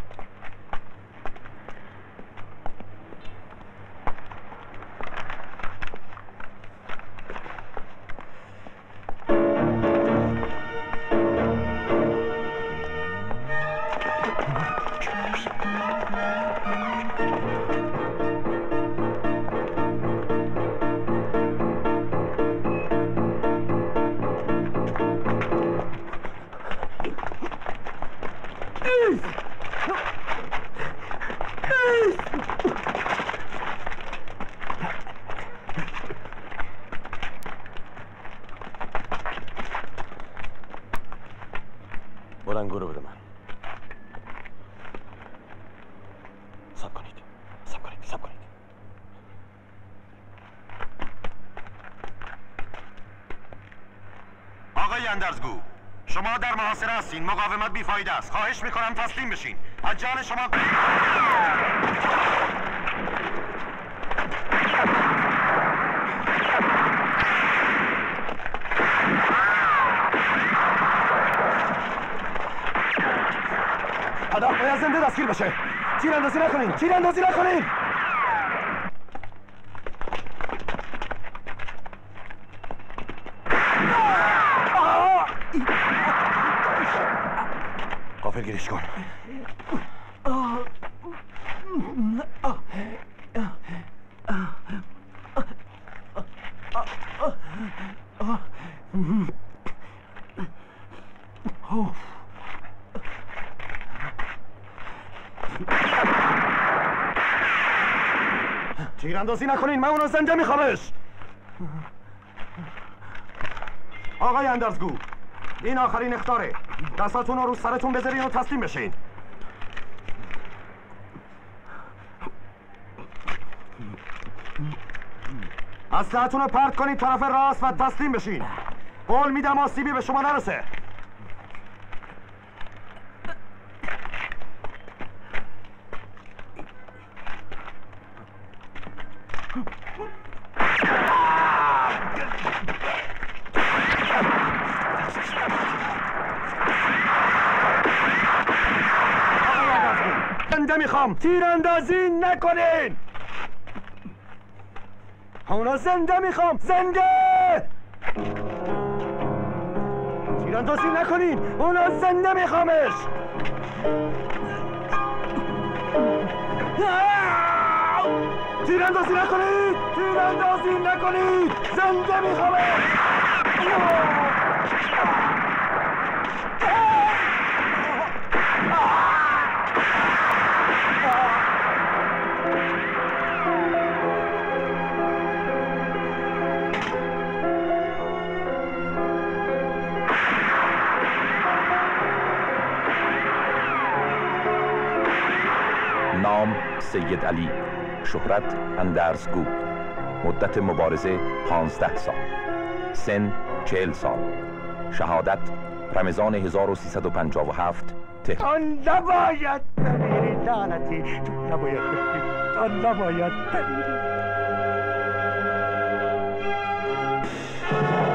بلنگو رو بده من. سب کنید. آقای اندرزگو، شما در محاصره هستین. مقاومت بیفایده است. خواهش میکنم تسلیم بشین. از جان شما هدف باید زنده دستگیر بشه. تیراندازی نکنین. غافلگیریش کن. تیراندازی نکنین، من اونو زنده میخوامش. آقای اندرزگو، این آخرین اخطاره. دستاتون رو سرتون بذارین و تسلیم بشین. اسلحه‌تون رو پرت کنید طرف راست و تسلیم بشین. قول میدم آسیبی به شما نرسه. زنده میخوام. تیراندازی نکنین. اونا زنده میخوام. زنده. تیراندازی نکنین. اونا زنده میخوامش. تیراندازی نکنید. تیراندازی نکنید. زنده میخوامش. نام سید علی، شهرت اندرزگو، مدت مبارزه 15 سال، سن 40 سال، شهادت رمضان 1357 تهران. تو نباید بمیری لعنتی، تو نباید بمیری، تو نباید بمیری.